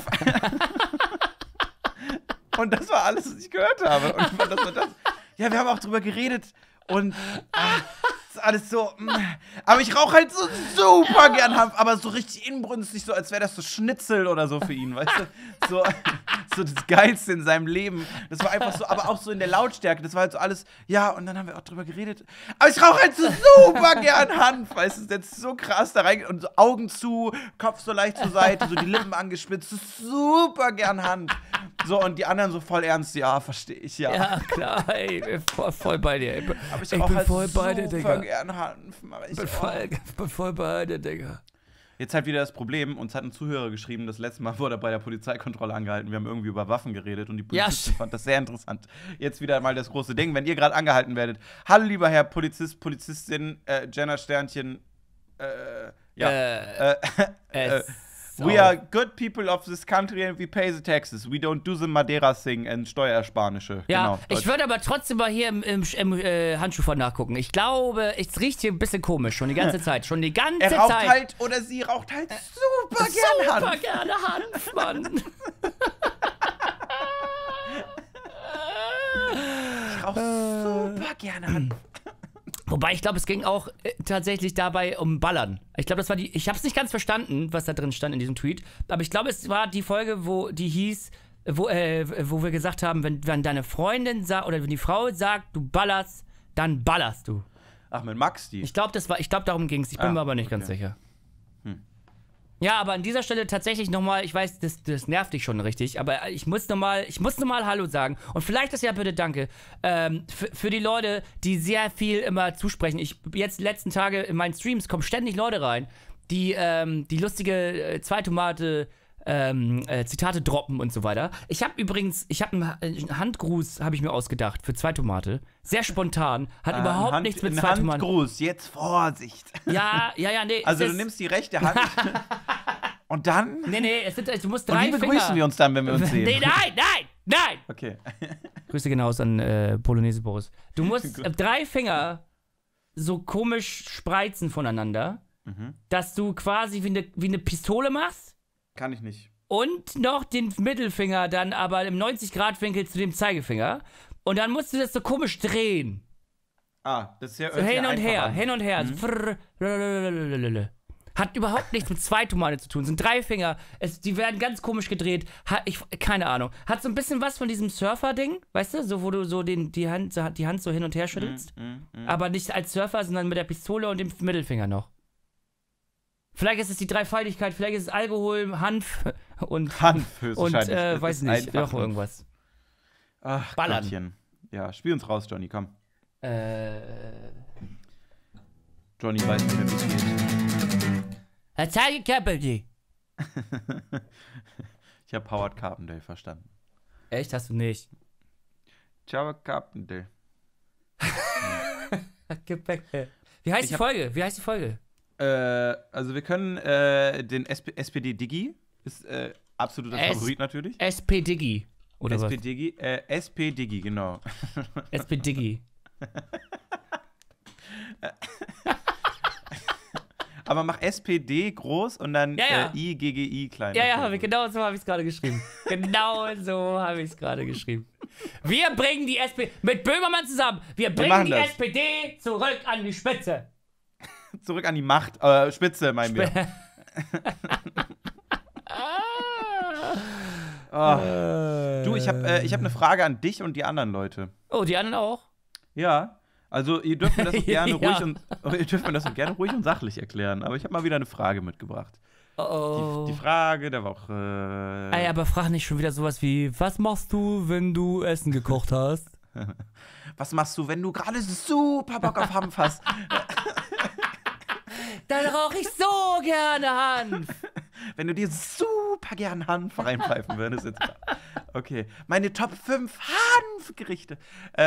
Und das war alles, was ich gehört habe. Und ich fand das. Ja, wir haben auch drüber geredet. Und ist alles so. Aber ich rauche halt so super gern Hanf. Aber so richtig inbrünstig, so als wäre das so Schnitzel oder so für ihn, weißt du? So das Geilste in seinem Leben. Das war einfach so, aber auch so in der Lautstärke. Das war halt so alles. Ja, und dann haben wir auch drüber geredet. Aber ich rauche halt so super gern Hanf, weißt du? Jetzt so krass da rein. Und so Augen zu, Kopf so leicht zur Seite, so die Lippen angespitzt. So super gern Hanf. So, und die anderen so voll ernst, ja, verstehe ich, ja. Ja, klar, ey, voll bei dir. Aber ich bin halt voll bei dir, Digga. Gern Hanf. Bin voll bei dir, Digga. Jetzt halt wieder das Problem, uns hat ein Zuhörer geschrieben, das letzte Mal wurde er bei der Polizeikontrolle angehalten, wir haben irgendwie über Waffen geredet und die Polizistin fand das sehr interessant. Jetzt wieder mal das große Ding, wenn ihr gerade angehalten werdet. Hallo, lieber Herr Polizist, Polizistin, Jenner Sternchen, we are good people of this country and we pay the taxes. We don't do the Madeira thing and Steuerspanische. Ja, genau, ich würde aber trotzdem mal hier im Handschuhfach nachgucken. Ich glaube, es riecht hier ein bisschen komisch, schon die ganze Zeit. Er raucht halt, oder sie raucht halt super gerne Hanf. Super gerne Hanf, Mann. Ich rauche super gerne Hanf. Wobei, ich glaube, es ging auch tatsächlich dabei um Ballern. Ich glaube, ich habe es nicht ganz verstanden, was da drin stand in diesem Tweet, aber ich glaube, es war die Folge, wo die hieß, wo wir gesagt haben, wenn deine Freundin sagt, oder wenn die Frau sagt, du ballerst, dann ballerst du. Ach, mit Max die? Ich glaube, darum ging es. Ich bin mir aber nicht ganz sicher. Ja, aber an dieser Stelle tatsächlich nochmal, ich weiß, das nervt dich schon richtig, aber ich muss nochmal Hallo sagen. Und vielleicht ist ja bitte Danke für die Leute, die sehr viel immer zusprechen. Jetzt letzten Tage in meinen Streams kommen ständig Leute rein, die lustige Zwei-Tomate Zitate droppen und so weiter. Ich habe einen Handgruß, habe ich mir ausgedacht für Zwei-Tomate. Sehr spontan. Hat überhaupt nichts mit Zwei-Tomate. Handgruß, jetzt Vorsicht. Ja, nee. Also du nimmst die rechte Hand und dann? Nee, du musst 3 Finger. Wie begrüßen wir uns dann, wenn wir uns sehen? Nee, nein! Okay. Grüße hinaus an Polonaise Boris. Du musst 3 Finger so komisch spreizen voneinander, dass du quasi wie eine Pistole machst. Kann ich nicht. Und noch den Mittelfinger dann aber im 90-Grad-Winkel zu dem Zeigefinger. Und dann musst du das so komisch drehen. Ah, das ist ja So hin und her, hin und her. So hat überhaupt nichts mit zwei Tomaten zu tun. Sind 3 Finger. Die werden ganz komisch gedreht. Keine Ahnung. Hat so ein bisschen was von diesem Surfer-Ding, weißt du? So, wo du so die Hand so hin und her schüttelst. Aber nicht als Surfer, sondern mit der Pistole und dem Mittelfinger noch. Vielleicht ist es die Dreifaltigkeit, vielleicht ist es Alkohol, Hanf und höchstwahrscheinlich. weiß nicht, noch irgendwas. Ach, Ballern. Gottchen. Ja, spiel uns raus, Johnny, komm. Johnny weiß nicht mehr, wie es geht. Ich habe Howard Carpendale verstanden. Echt? Hast du nicht? Ciao, Carpendale. Wie heißt die Folge? Also wir können den SPD-Diggi, ist absoluter Favorit natürlich. SP-Diggi. Oder SP-Diggi, SP-Diggi, genau. SP-Diggi. Aber mach SPD groß und dann Ja. IGGI klein. Ja, genau so habe ich es gerade geschrieben. Wir bringen die SPD mit Böhmermann zusammen. Wir bringen die SPD zurück an die Spitze. Zurück an die Macht. Spitze, meinen wir. Du, ich hab eine Frage an dich und die anderen Leute. Oh, die anderen auch? Ja. Also, ihr dürft mir das auch gerne Ja. ruhig und sachlich erklären. Aber ich habe mal wieder eine Frage mitgebracht. Oh. Die Frage der Woche. Ey, aber frag nicht schon wieder sowas wie: Was machst du, wenn du Essen gekocht hast? Was machst du, wenn du gerade super Bock auf Hanf hast? Dann rauche ich so gerne Hanf. Wenn du dir super gern Hanf reinpfeifen würdest. Jetzt. Okay. Meine Top 5 Hanfgerichte.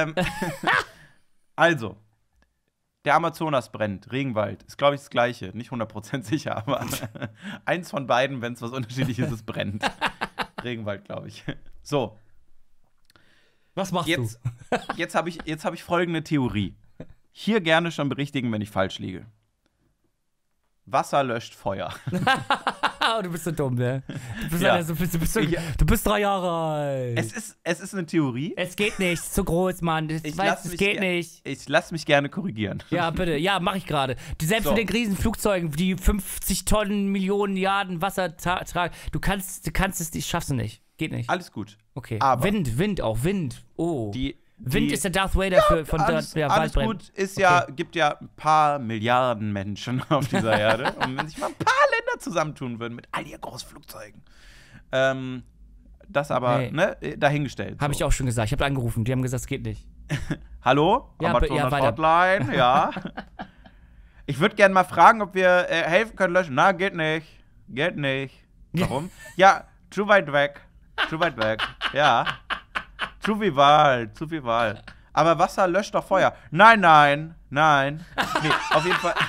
Also, der Amazonas brennt, Regenwald. Ist, glaube ich, das Gleiche. Nicht 100% sicher, aber eins von beiden, wenn es was Unterschiedliches ist, brennt. Regenwald, glaube ich. So. Was machst du? Jetzt hab ich folgende Theorie. Hier gerne schon berichtigen, wenn ich falsch liege. Wasser löscht Feuer. Oh, du bist so dumm, ne? Ja. Du bist 3 Jahre alt. Es ist eine Theorie. Es geht nicht, ist zu groß, Mann. Es geht nicht. Ich lasse mich gerne korrigieren. Ja, bitte. Ja, mach ich gerade. Selbst So. mit den Riesenflugzeugen, die 50 Tonnen, Millionen, Milliarden Wasser tragen, du kannst es nicht, schaffst du nicht. Geht nicht. Alles gut. Okay. Aber Wind. Oh. Wind die- ist der Darth Vader von alles Waldbrennen. gut, gibt ja ein paar Milliarden Menschen auf dieser Erde. Und wenn sich mal ein paar Länder zusammentun würden mit all ihren Großflugzeugen. Das aber, dahingestellt. Habe ich auch schon gesagt. Ich habe angerufen. Die haben gesagt, es geht nicht. Hallo? Ja, Amazonas weiter. Hotline, ja. Ich würde gerne mal fragen, ob wir helfen können löschen. Na, geht nicht. Geht nicht. Warum? Ja, zu weit weg. Ja. Zu viel Wahl. Aber Wasser löscht doch Feuer. Nein. Nee, auf jeden Fall.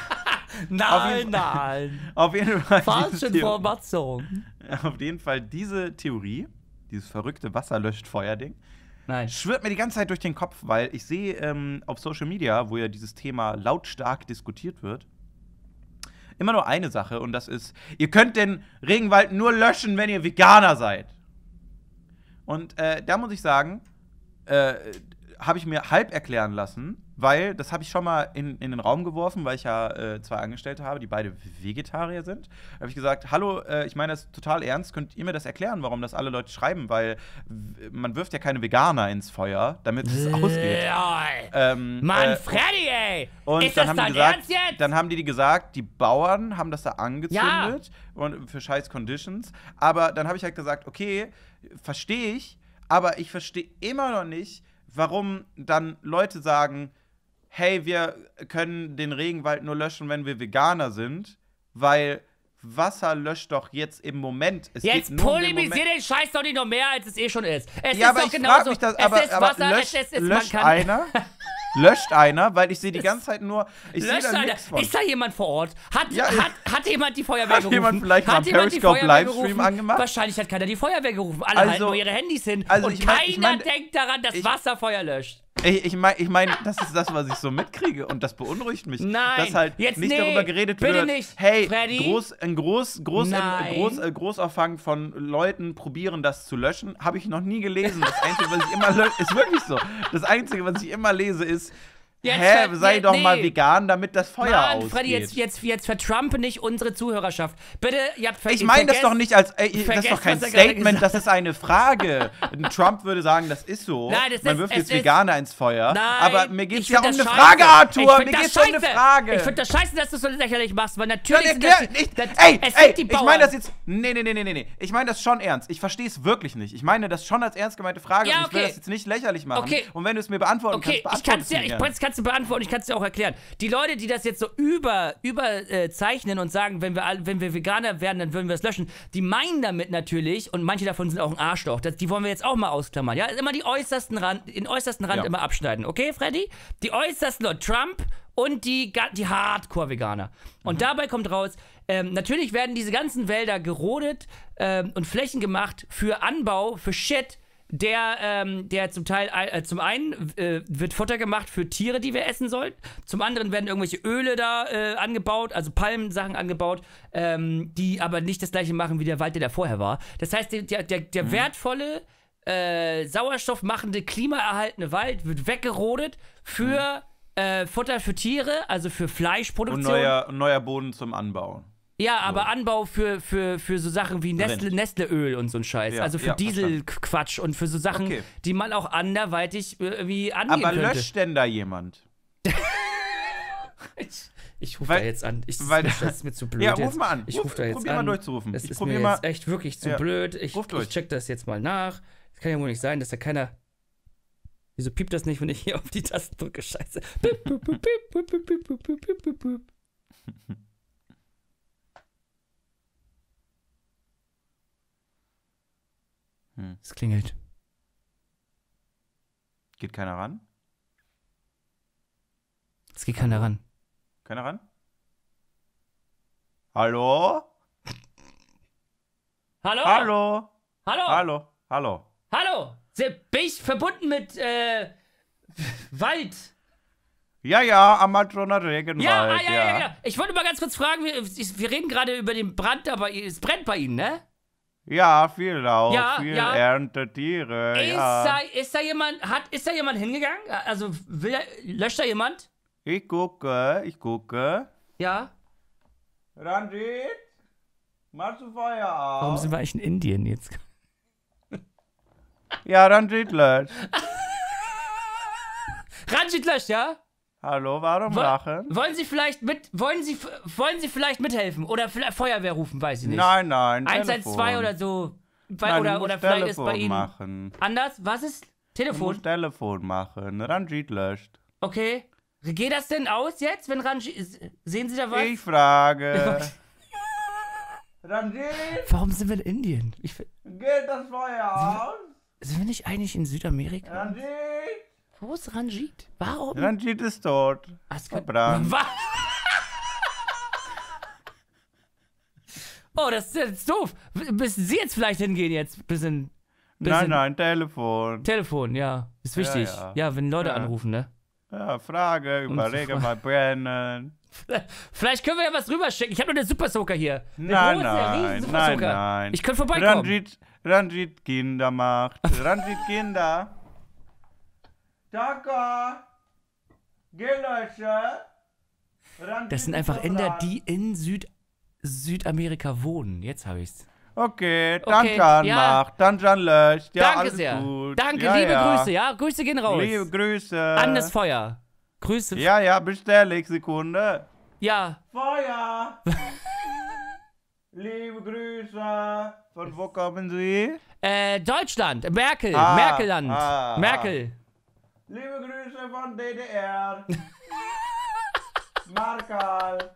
Nein. Auf jeden Fall. Falsche Information. Auf jeden Fall diese Theorie, dieses verrückte Wasser löscht Feuer-Ding, Nein. schwirrt mir die ganze Zeit durch den Kopf, weil ich sehe auf Social Media, wo ja dieses Thema lautstark diskutiert wird, immer nur eine Sache und das ist, ihr könnt den Regenwald nur löschen, wenn ihr Veganer seid. Und da muss ich sagen, habe ich mir halb erklären lassen, weil, das habe ich schon mal in den Raum geworfen, weil ich ja 2 Angestellte habe, die beide Vegetarier sind. Da habe ich gesagt, hallo, ich meine das total ernst, könnt ihr mir das erklären, warum das alle Leute schreiben? Weil man wirft ja keine Veganer ins Feuer, damit es ausgeht. Mann, Freddy, ey! Und Ist dann das haben dein die gesagt, Ernst jetzt? Dann haben die gesagt, die Bauern haben das da angezündet und für scheiß Conditions. Aber dann habe ich halt gesagt, okay, verstehe ich, aber ich verstehe immer noch nicht, warum dann Leute sagen, hey, wir können den Regenwald nur löschen, wenn wir Veganer sind, weil Wasser löscht doch jetzt im Moment. Jetzt polemisier den Scheiß doch nicht noch mehr, als es eh schon ist. Es Ja, ist aber doch ich genauso. frage mich das, aber Wasser, löscht einer, weil ich sehe die ganze Zeit nur, ich sehe da nichts von. Ist da jemand vor Ort? Hat jemand die Feuerwehr Hat gerufen? jemand vielleicht mal einen Periscope-Livestream angemacht? Wahrscheinlich hat keiner die Feuerwehr gerufen. Alle halten nur ihre Handys hin. Also und keiner denkt daran, dass Wasser Feuer löscht. Ich meine, das ist das, was ich so mitkriege und das beunruhigt mich. Nein, dass halt jetzt nicht darüber geredet bitte wird, nicht, hey, Freddy. Großauffangen von Leuten probieren, das zu löschen, habe ich noch nie gelesen. Das Einzige, was ich immer ist wirklich so. Das Einzige, was ich immer lese, ist, Sei doch mal vegan, damit das Feuer ausgeht. Freddy, jetzt vertrumpe nicht unsere Zuhörerschaft. Bitte, ich meine das doch nicht als, das ist doch kein Statement, das ist eine Frage. Trump würde sagen, das ist so. Nein, man wirft jetzt Veganer ins Feuer. Nein, aber mir geht es ja um eine Frage, Arthur. Mir geht es um eine Frage. Ich finde das scheiße, dass du es so lächerlich machst, weil natürlich ich meine das jetzt, nee. Ich meine das schon ernst. Ich verstehe es wirklich nicht. Ich meine das schon als ernst gemeinte Frage und ich will das jetzt nicht lächerlich machen. Okay. Und wenn du es mir beantworten kannst, kannst du beantworten, ich kann es dir auch erklären. Die Leute, die das jetzt so überzeichnen und sagen, wenn wir Veganer werden, dann würden wir es löschen, die meinen damit natürlich, und manche davon sind auch ein Arschloch, die wollen wir jetzt auch mal ausklammern, ja? Immer den äußersten Rand immer abschneiden, okay, Freddy? Die äußersten Leute, Trump und die Hardcore-Veganer. Und dabei kommt raus, natürlich werden diese ganzen Wälder gerodet und Flächen gemacht für Anbau, für Shit, der zum Teil, zum einen wird Futter gemacht für Tiere, die wir essen sollen. Zum anderen werden irgendwelche Öle da angebaut, also Palmensachen angebaut, die aber nicht das gleiche machen wie der Wald, der vorher war. Das heißt, der wertvolle, sauerstoffmachende, klimaerhaltende Wald wird weggerodet für Futter für Tiere, also für Fleischproduktion. Und neuer Boden zum Anbau. Ja, aber Anbau für so Sachen wie Nestleöl und so ein Scheiß. Ja, also für Dieselquatsch und für so Sachen, die man auch anderweitig irgendwie angehen könnte. Aber löscht denn da jemand? Ich rufe da jetzt an. Das ist mir zu blöd. Ja, ruf mal an. Ich rufe da jetzt probier an. mal durchzurufen. Das ist mir jetzt echt wirklich zu blöd. Ich check das jetzt mal nach. Es kann ja wohl nicht sein, dass da keiner... Wieso piept das nicht, wenn ich hier auf die Tasten drücke? Scheiße. Es klingelt. Geht keiner ran? Es geht keiner ran. Keiner ran? Hallo? Hallo? Hallo? Hallo? Hallo? Hallo? Hallo? Bin ich verbunden mit Wald? Ja, Amazoner Regenwald. Ja. Ich wollte mal ganz kurz fragen, wir reden gerade über den Brand, aber es brennt bei Ihnen, ne? Ja, viel Laub, viel Erntetiere, Ist da jemand hingegangen? Also, löscht da jemand? Ich gucke. Ja? Ranjit, machst du Feuer auf? Warum sind wir eigentlich in Indien jetzt? Ja, Ranjit löscht. Ranjit löscht, ja? Hallo, warum lachen? Wollen Sie vielleicht mithelfen? Oder Feuerwehr rufen, weiß ich nicht. Nein, 112 oder so. Oder vielleicht ist bei Ihnen machen. anders. Was ist? Telefon? Du musst Telefon machen. Ranjit löscht. Okay. Geht das denn aus jetzt, wenn Ranjit... Sehen Sie da was? Ich frage. Ranjit? Warum sind wir in Indien? Geht das Feuer aus? Sind wir nicht eigentlich in Südamerika? Ranjit? Wo ist Ranjit? Warum? Ranjit ist tot. Verbrannt. Oh, das ist jetzt doof. Müssen Sie jetzt vielleicht hingehen jetzt? Bisschen nein, Telefon. Telefon, ja. Ist wichtig. Ja, wenn Leute anrufen, ne? Ja, Frage, überlege mal brennen. Vielleicht können wir ja was rüberschicken. Ich habe nur eine Super Soaker hier. Nein. Ich könnte vorbeikommen. Ranjit Kinder macht. Ranjit Kinder. Danke. Gelösche. Das sind einfach Inder, die in Südamerika wohnen. Jetzt habe ich's. Okay, Danjan macht. Danjan löscht. Ja, danke alles sehr. gut. Danke, liebe Grüße, ja? Grüße gehen raus. Liebe Grüße. An das Feuer. Grüße. Ja, bestell ich. Sekunde. Ja. Feuer. Liebe Grüße. Von wo kommen Sie? Deutschland. Merkelland. Merkel. Liebe Grüße von DDR. Markal.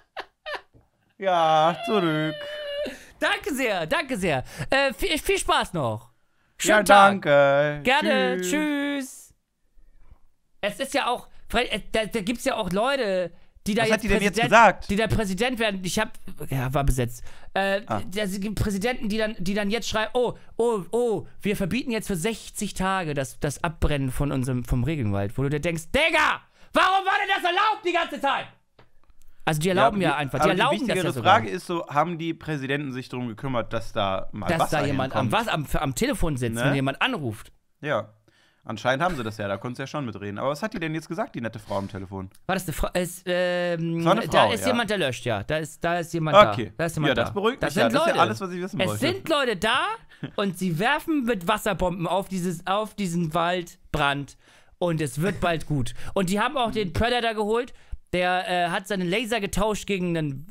Ja, zurück. Danke sehr. Viel Spaß noch. Schönen Tag. Danke. Gerne. Tschüss. Es ist ja auch, da gibt es ja auch Leute, die da Was jetzt hat die denn jetzt gesagt? Die da Präsident werden. War besetzt. Es gibt Präsidenten, die dann jetzt schreiben, wir verbieten jetzt für 60 Tage das Abbrennen vom Regenwald, wo du dir denkst, Digga, warum war denn das erlaubt die ganze Zeit? Also die erlauben ja einfach, die erlauben das ja sogar. Die wichtigere Frage ist so, haben die Präsidenten sich darum gekümmert, dass da mal Wasser jemand am Telefon sitzt, ne? Wenn jemand anruft. Ja. Anscheinend haben sie das ja, da konntest du ja schon mitreden. Aber was hat die denn jetzt gesagt, die nette Frau am Telefon? War das eine Frau? Frau, Da ist ja. jemand, der löscht, ja. Da ist jemand Okay. da. Da ist jemand Ja, da. das beruhigt mich sind ja. Das ist Leute. ja alles, was ich wissen wollte. Es sind Leute da und sie werfen mit Wasserbomben auf diesen Waldbrand und es wird bald gut. Und die haben auch den Predator geholt, der hat seinen Laser getauscht gegen einen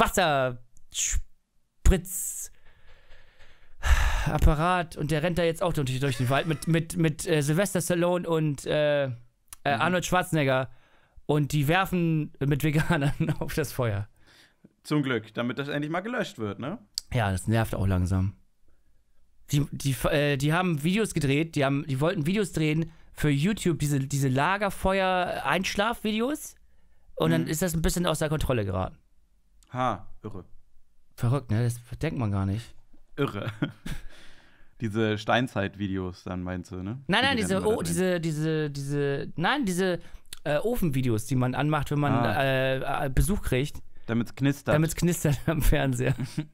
Wasserspritzapparat und der rennt da jetzt auch durch den Wald mit Sylvester Stallone und Arnold Schwarzenegger und die werfen mit Veganern auf das Feuer. Zum Glück, damit das endlich mal gelöscht wird, ne? Ja, das nervt auch langsam. Die haben Videos gedreht, die wollten Videos drehen für YouTube, diese Lagerfeuer-Einschlaf-Videos. Und dann ist das ein bisschen aus der Kontrolle geraten. Ha, irre. Verrückt, ne? Das denkt man gar nicht. Irre. Diese Steinzeit-Videos dann meinst du, ne? Nein, Die diese Ofenvideos, die man anmacht, wenn man Besuch kriegt. Damit's knistert. Damit's knistert am Fernseher.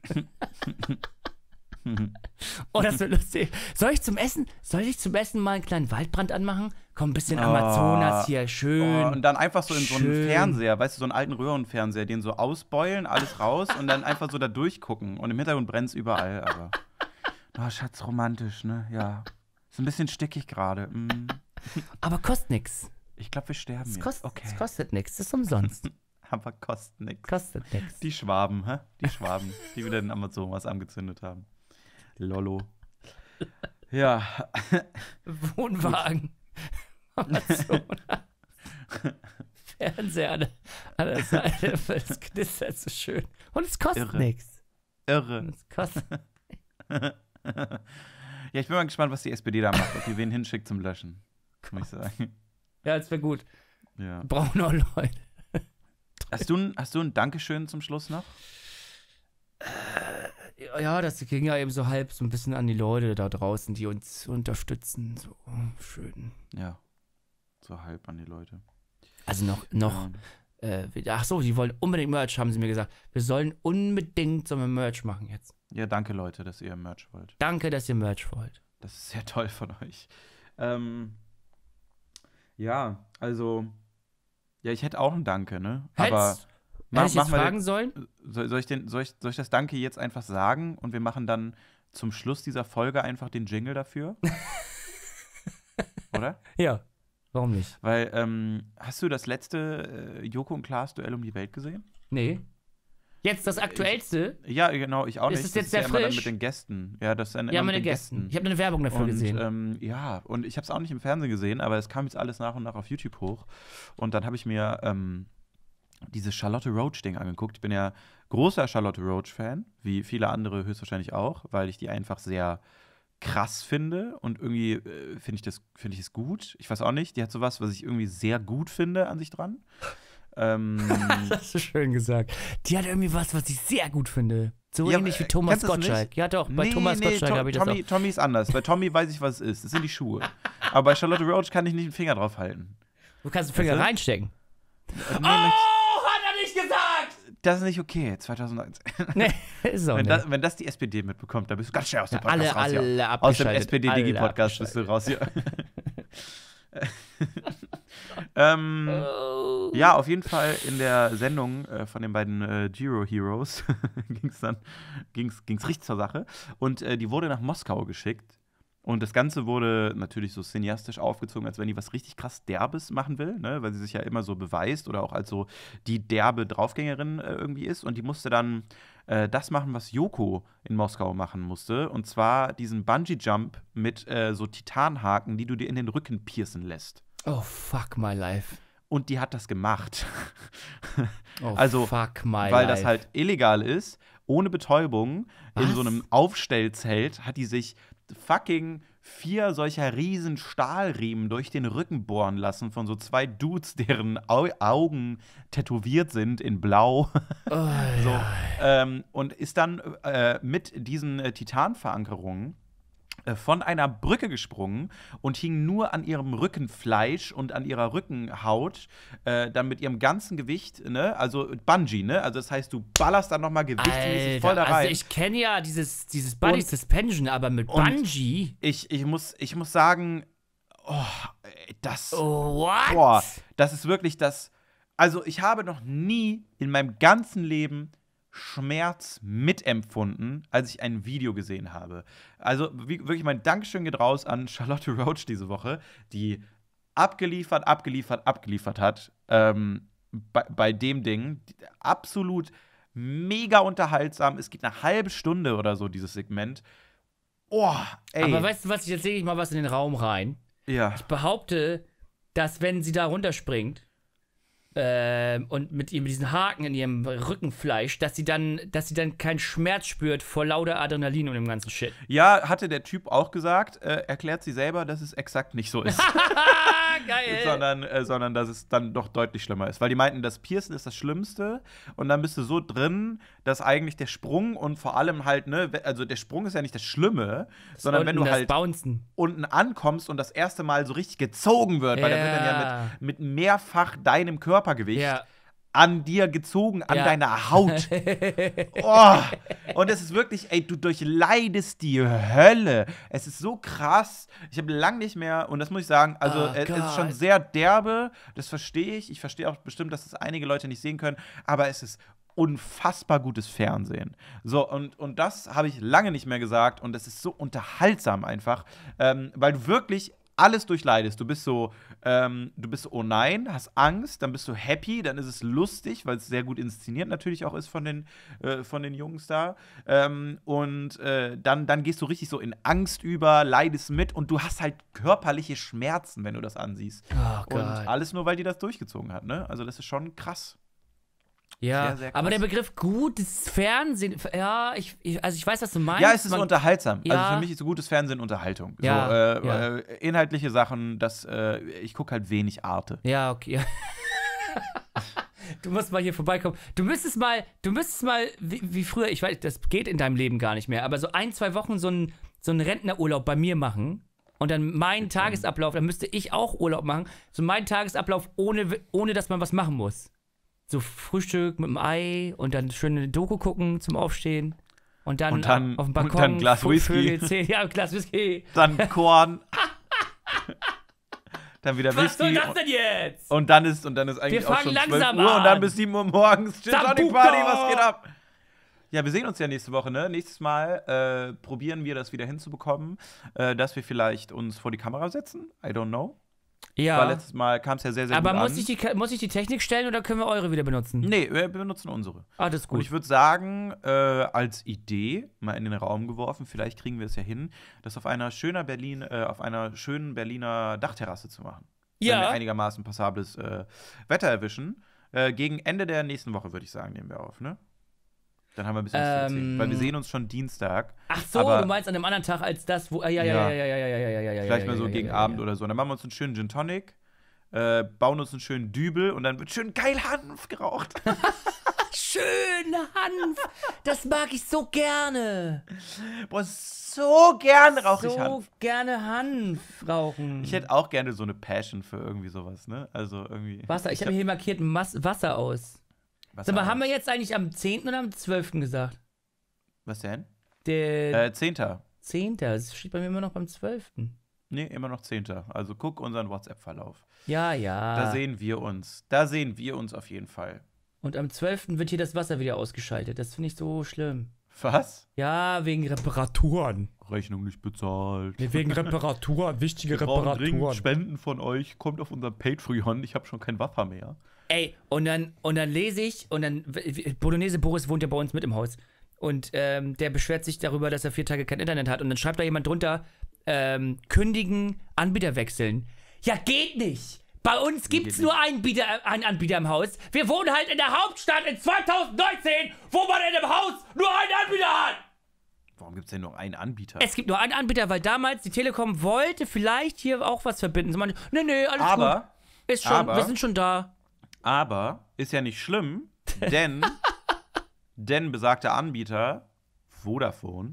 Oh, das wird lustig. Soll ich zum Essen mal einen kleinen Waldbrand anmachen? Komm, ein bisschen Amazonas hier, schön. Und dann einfach so in so einen schön. Fernseher, weißt du, so einen alten Röhrenfernseher, den so ausbeulen, alles raus und dann einfach so da durchgucken. Und im Hintergrund brennt's überall, aber. Oh, Schatz, romantisch, ne? Ja. Ist ein bisschen stickig gerade. Aber kostet nix. Ich glaube, wir sterben jetzt. Es kostet nix, das ist umsonst. Aber kostet nichts. Kostet nix. Die Schwaben, hä? Die Schwaben, die wieder den Amazonas angezündet haben. Lollo. Ja. Wohnwagen. Amazonas. Fernseher an der Seite, es knistert so schön. Und es kostet nichts. Irre. Es kostet. Ja, ich bin mal gespannt, was die SPD da macht, ob die wen hinschickt zum Löschen. Muss ich sagen. Ja, das wäre gut. Ja. Wir brauchen noch Leute. Hast du ein Dankeschön zum Schluss noch? Ja, das ging ja eben so halb so ein bisschen an die Leute da draußen, die uns unterstützen. So schön. Ja. So halb an die Leute. Also noch. Ach so, die wollen unbedingt Merch, haben sie mir gesagt. Wir sollen unbedingt so ein Merch machen jetzt. Ja, danke Leute, dass ihr Merch wollt. Danke, dass ihr Merch wollt. Das ist sehr toll von euch. Ja, also. Ja, ich hätte auch ein Danke, ne? Aber hätte ich jetzt fragen sollen? Soll ich das Danke jetzt einfach sagen und wir machen dann zum Schluss dieser Folge einfach den Jingle dafür? Oder? Ja. Warum nicht? Weil, hast du das letzte Joko und Klaas Duell um die Welt gesehen? Nee. Jetzt das aktuellste? Ja, genau, ich auch nicht. Ist es jetzt das sehr ist ja immer dann frisch? mit den Gästen. Ja, das ist dann Ja, immer mit den Gästen. Ich habe eine Werbung dafür gesehen. Ja, und ich habe es auch nicht im Fernsehen gesehen, aber es kam jetzt alles nach und nach auf YouTube hoch. Und dann habe ich mir dieses Charlotte Roach-Ding angeguckt. Ich bin ja großer Charlotte Roach-Fan, wie viele andere höchstwahrscheinlich auch, weil ich die einfach sehr krass finde und irgendwie finde ich es gut. Ich weiß auch nicht, die hat sowas, was ich irgendwie sehr gut finde an sich dran. Das hast du schön gesagt. Die hat irgendwie was ich sehr gut finde. So Ja, ähnlich wie Thomas Gottschalk. Ja doch, bei Thomas Gottschalk habe ich das auch. Tommy ist anders. Bei Tommy weiß ich, was es ist. Das sind die Schuhe. Aber bei Charlotte Roach kann ich nicht den Finger drauf halten. Du kannst den Finger reinstecken. Nee, Hat er nicht gesagt! das ist nicht okay, 2019. Nee, ist auch nicht. Wenn das die SPD mitbekommt, dann bist du ganz schnell aus dem Podcast raus. alle Aus dem abgeschaltet. SPD-Digi-Podcast bist du raus hier. Ja, auf jeden Fall in der Sendung von den beiden Giro Heroes ging's richtig zur Sache. Und die wurde nach Moskau geschickt. Und das Ganze wurde natürlich so cineastisch aufgezogen, als wenn die was richtig krass Derbes machen will, ne? Weil sie sich ja immer so beweist oder auch als so die derbe Draufgängerin irgendwie ist. Und die musste dann das machen, was Joko in Moskau machen musste. Und zwar diesen Bungee-Jump mit so Titanhaken, die du dir in den Rücken piercen lässt. Oh, fuck my life. Und die hat das gemacht. Oh, also, fuck my weil life. das halt illegal ist, ohne Betäubung, in Was? so einem Aufstellzelt, hat die sich fucking 4 solcher riesen Stahlriemen durch den Rücken bohren lassen von so 2 Dudes, deren Augen tätowiert sind in Blau. Oh, So, ja. und ist dann mit diesen Titanverankerungen von einer Brücke gesprungen und hing nur an ihrem Rückenfleisch und an ihrer Rückenhaut, dann mit ihrem ganzen Gewicht, ne, also Bungee, ne, also das heißt, du ballerst dann nochmal gewichtsmäßig voll da rein. Also ich kenne ja dieses Body Suspension, aber mit Bungee. Ich muss sagen, What? Boah, das ist wirklich das. Also, ich habe noch nie in meinem ganzen Leben Schmerz mitempfunden, als ich ein Video gesehen habe. Also, wirklich mein Dankeschön geht raus an Charlotte Roach diese Woche, die abgeliefert hat bei dem Ding. Absolut mega unterhaltsam. Es geht eine halbe Stunde oder so, dieses Segment. Oh, ey. Aber weißt du was, jetzt lege ich mal was in den Raum rein. Ja. Ich behaupte, dass wenn sie da runterspringt und mit diesen Haken in ihrem Rückenfleisch, dass sie dann keinen Schmerz spürt vor lauter Adrenalin und dem ganzen Shit. Ja, hatte der Typ auch gesagt, erklärt sie selber, dass es exakt nicht so ist. Geil. sondern dass es dann doch deutlich schlimmer ist. Weil die meinten, das Piercen ist das Schlimmste und dann bist du so drin, dass eigentlich der Sprung und vor allem halt, ne, also der Sprung ist ja nicht das Schlimme, sondern wenn du halt Bouncen. unten ankommst und das erste Mal so richtig gezogen wird, weil da wird dann ja mit mehrfach deinem Körpergewicht an dir gezogen, an deiner Haut. Oh. Und es ist wirklich, ey, du durchleidest die Hölle. Es ist so krass. Ich habe lange nicht mehr, und das muss ich sagen, also es ist schon sehr derbe, das verstehe ich. Ich verstehe auch bestimmt, dass das einige Leute nicht sehen können, aber es ist unfassbar gutes Fernsehen. So, und das habe ich lange nicht mehr gesagt, und es ist so unterhaltsam einfach, weil du wirklich alles durchleidest. Du bist so, oh nein, hast Angst, dann bist du happy, dann ist es lustig, weil es sehr gut inszeniert natürlich auch ist von den Jungs da. Dann gehst du richtig so in Angst über, leidest mit, und du hast halt körperliche Schmerzen, wenn du das ansiehst. Oh Gott. Und alles nur, weil die das durchgezogen hat, ne? Also das ist schon krass. Ja, sehr, sehr krass. aber der Begriff gutes Fernsehen, ja, ich weiß, was du meinst. Ja, es ist unterhaltsam. Ja. Also für mich ist so gutes Fernsehen Unterhaltung. Ja, so, inhaltliche Sachen, ich gucke halt wenig Arte. Ja, okay. Du musst mal hier vorbeikommen. Du müsstest mal, wie früher, ich weiß, das geht in deinem Leben gar nicht mehr, aber so 1-2 Wochen so einen Rentnerurlaub bei mir machen und dann meinen Tagesablauf, dann müsste ich auch Urlaub machen, so meinen Tagesablauf, ohne dass man was machen muss. So Frühstück mit dem Ei und dann schön eine Doku gucken zum Aufstehen. Und dann auf dem Balkon. Und dann ein Glas Whisky. Ja, ein Glas Whisky. Dann Korn. Dann wieder Whisky. Was soll das denn jetzt? Und dann ist eigentlich auch schon 12 Uhr an. und dann bis 7 Uhr morgens. Gin Tonic Party, was geht ab? Ja, wir sehen uns ja nächste Woche, ne? Nächstes Mal probieren wir das wieder hinzubekommen, dass wir vielleicht uns vor die Kamera setzen. I don't know. Ja. Weil letztes Mal kam es ja sehr, sehr gut an. Aber muss ich die Technik stellen oder können wir eure wieder benutzen? Nee, wir benutzen unsere. Ah, das ist gut. Und ich würde sagen, als Idee mal in den Raum geworfen, vielleicht kriegen wir es ja hin, das auf einer schönen Berliner Dachterrasse zu machen. Ja. Wenn wir einigermaßen passables Wetter erwischen. Gegen Ende der nächsten Woche, würde ich sagen, nehmen wir auf, ne? Dann haben wir ein bisschen was zu erzählen. Weil wir sehen uns schon Dienstag. Ach so, aber du meinst an einem anderen Tag als das, wo. Ja. Vielleicht mal so gegen Abend oder so. Und dann machen wir uns einen schönen Gin Tonic, bauen uns einen schönen Dübel und dann wird schön geil Hanf geraucht. Schön Hanf! Das mag ich so gerne. Boah, so gerne rauche ich Hanf. So gerne Hanf rauchen. Ich hätte auch gerne so eine Passion für irgendwie sowas, ne? Also irgendwie. Wasser, ich habe mir hier markiert Wasser aus. Sag mal, haben wir jetzt eigentlich am 10. oder am 12. gesagt? Was denn? Der 10. 10. Das steht bei mir immer noch beim 12. Nee, immer noch 10. Also guck unseren WhatsApp-Verlauf. Ja. Da sehen wir uns. Da sehen wir uns auf jeden Fall. Und am 12. wird hier das Wasser wieder ausgeschaltet. Das finde ich so schlimm. Was? Ja, wegen Reparaturen. Rechnung nicht bezahlt. Wegen Reparaturen, wichtige Wir brauchen dringend Reparaturen. Spenden von euch. Kommt auf unser Patreon. Ich habe schon kein Wasser mehr. Ey, und dann lese ich, und dann, Bolognese Boris wohnt ja bei uns mit im Haus. Und der beschwert sich darüber, dass er 4 Tage kein Internet hat. Und dann schreibt da jemand drunter, kündigen, Anbieter wechseln. Ja, geht nicht. Bei uns gibt's nur einen Anbieter im Haus. Wir wohnen halt in der Hauptstadt in 2019, wo man in einem Haus nur einen Anbieter hat. Warum gibt es denn nur einen Anbieter? Es gibt nur einen Anbieter, weil damals die Telekom wollte vielleicht hier auch was verbinden. Sie meinte, nee, alles gut. Ist schon, wir sind schon da. Aber ist ja nicht schlimm, denn besagter Anbieter, Vodafone,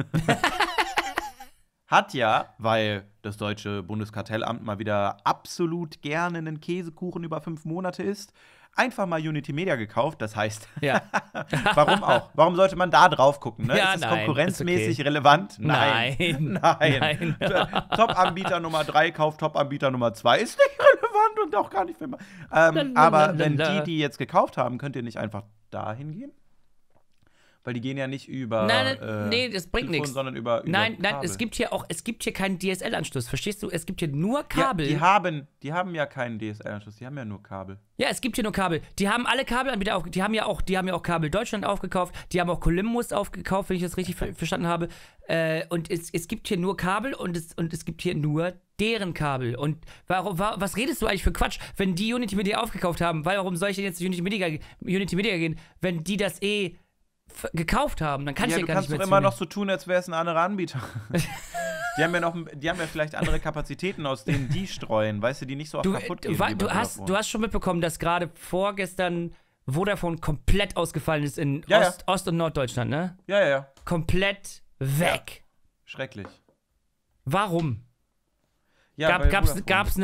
hat ja, weil das deutsche Bundeskartellamt mal wieder absolut gerne einen Käsekuchen über 5 Monate isst, einfach mal Unity Media gekauft. Das heißt, Ja. warum auch? Warum sollte man da drauf gucken? Ne? Ja, ist das nein, konkurrenzmäßig ist okay. relevant? Nein. Nein. Top-Anbieter Nummer 3 kauft Top-Anbieter Nummer 2. Ist nicht relevant und auch gar nicht für aber wenn die jetzt gekauft haben, könnt ihr nicht einfach dahin gehen? Weil die gehen ja nicht über Nein, nee, das bringt Telefon, nichts. sondern über Nein, Kabel. es gibt hier keinen DSL-Anschluss. Verstehst du? Es gibt hier nur Kabel. Ja, die haben ja keinen DSL-Anschluss, die haben ja nur Kabel. Ja, es gibt hier nur Kabel. Die haben alle Kabelanbieter aufgekauft. Die haben ja auch Kabel Deutschland aufgekauft. Die haben auch Columbus aufgekauft, wenn ich das richtig verstanden habe. Und es gibt hier nur Kabel und es gibt hier nur deren Kabel. Und was redest du eigentlich für Quatsch? Wenn die Unity Media aufgekauft haben, warum soll ich denn jetzt zu Unity Media gehen, wenn die das gekauft haben? Dann kann ich ja gar nicht mehr du kannst doch immer noch so tun, als wäre es ein anderer Anbieter. Die haben ja vielleicht andere Kapazitäten, aus denen die streuen, weißt du, die nicht so oft kaputt gehen. Du hast schon mitbekommen, dass gerade vorgestern Vodafone komplett ausgefallen ist in Ost- und Norddeutschland, ne? Ja. Komplett weg. Schrecklich. Warum? Ja, Gab's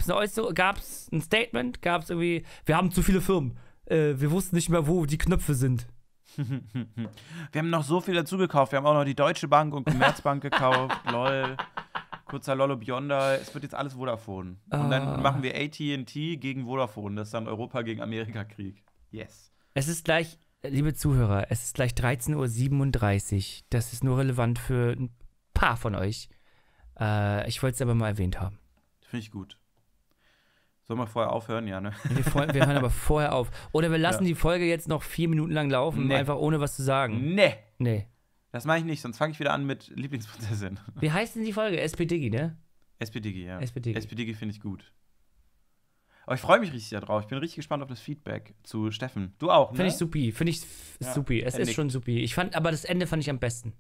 ein Statement? Gab's irgendwie, wir haben zu viele Firmen. Wir wussten nicht mehr, wo die Knöpfe sind. Wir haben noch so viel dazu gekauft. Wir haben auch noch die Deutsche Bank und Commerzbank gekauft. Lol. Kurzer Lollo Beyonder. Es wird jetzt alles Vodafone. Und dann machen wir AT&T gegen Vodafone. Das ist dann Europa gegen Amerika-Krieg. Yes. Es ist gleich, liebe Zuhörer, es ist gleich 13:37 Uhr. Das ist nur relevant für ein paar von euch. Ich wollte es aber mal erwähnt haben. Finde ich gut. Sollen wir vorher aufhören? Ja, ne? Wir hören aber vorher auf. Oder wir lassen die Folge jetzt noch 4 Minuten lang laufen, einfach ohne was zu sagen. Nee. Das mache ich nicht, sonst fange ich wieder an mit Lieblingsprinzessin. Wie heißt denn die Folge? SP Diggi, ne? SP Diggi, ja. SP Diggi. SP Diggi finde ich gut. Aber ich freue mich richtig darauf. Ich bin richtig gespannt auf das Feedback zu Steffen. Du auch, ne? Finde ich supi. Supi. Es ist schon supi. Aber das Ende fand ich am besten.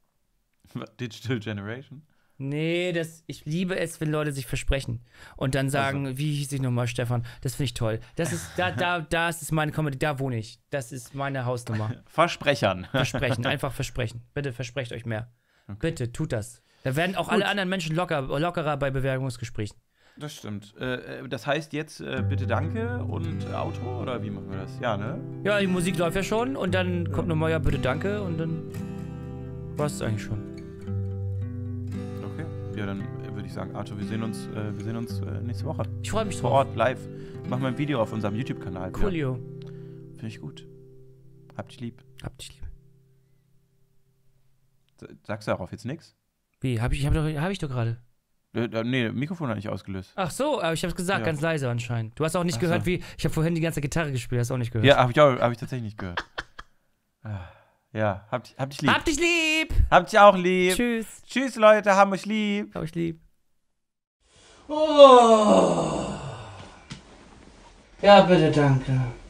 Digital Generation? Nee, ich liebe es, wenn Leute sich versprechen und dann sagen, wie hieß ich nochmal, Stefan? Das finde ich toll. Das ist, da ist meine Comedy, da wohne ich. Das ist meine Hausnummer. Versprechen. Versprechen, einfach versprechen. Bitte versprecht euch mehr. Okay. Bitte, tut das. Da werden auch alle anderen Menschen lockerer bei Bewerbungsgesprächen. Das stimmt. Das heißt jetzt bitte danke und Outro, oder wie machen wir das? Ja, ne? Ja, die Musik läuft ja schon und dann kommt nochmal, ja, bitte danke und dann war es eigentlich schon. Okay, ja, dann würde ich sagen, Arthur, wir sehen uns nächste Woche. Ich freue mich drauf. Vor Ort, live. Machen wir ein Video auf unserem YouTube-Kanal. Coolio. Finde ich gut. Hab dich lieb. Hab dich lieb. Sagst du darauf jetzt nichts? Wie? Hab ich doch gerade. Nee, Mikrofon hat nicht ausgelöst. Ach so, aber ich hab's gesagt, ganz leise anscheinend. Du hast auch nicht gehört, wie. Ich habe vorhin die ganze Gitarre gespielt, hast auch nicht gehört. Ja, hab ich tatsächlich nicht gehört. Ja, hab dich lieb. Hab dich lieb! Hab dich auch lieb. Tschüss. Tschüss, Leute, haben euch lieb. Hab euch lieb. Oh. Ja, bitte, danke.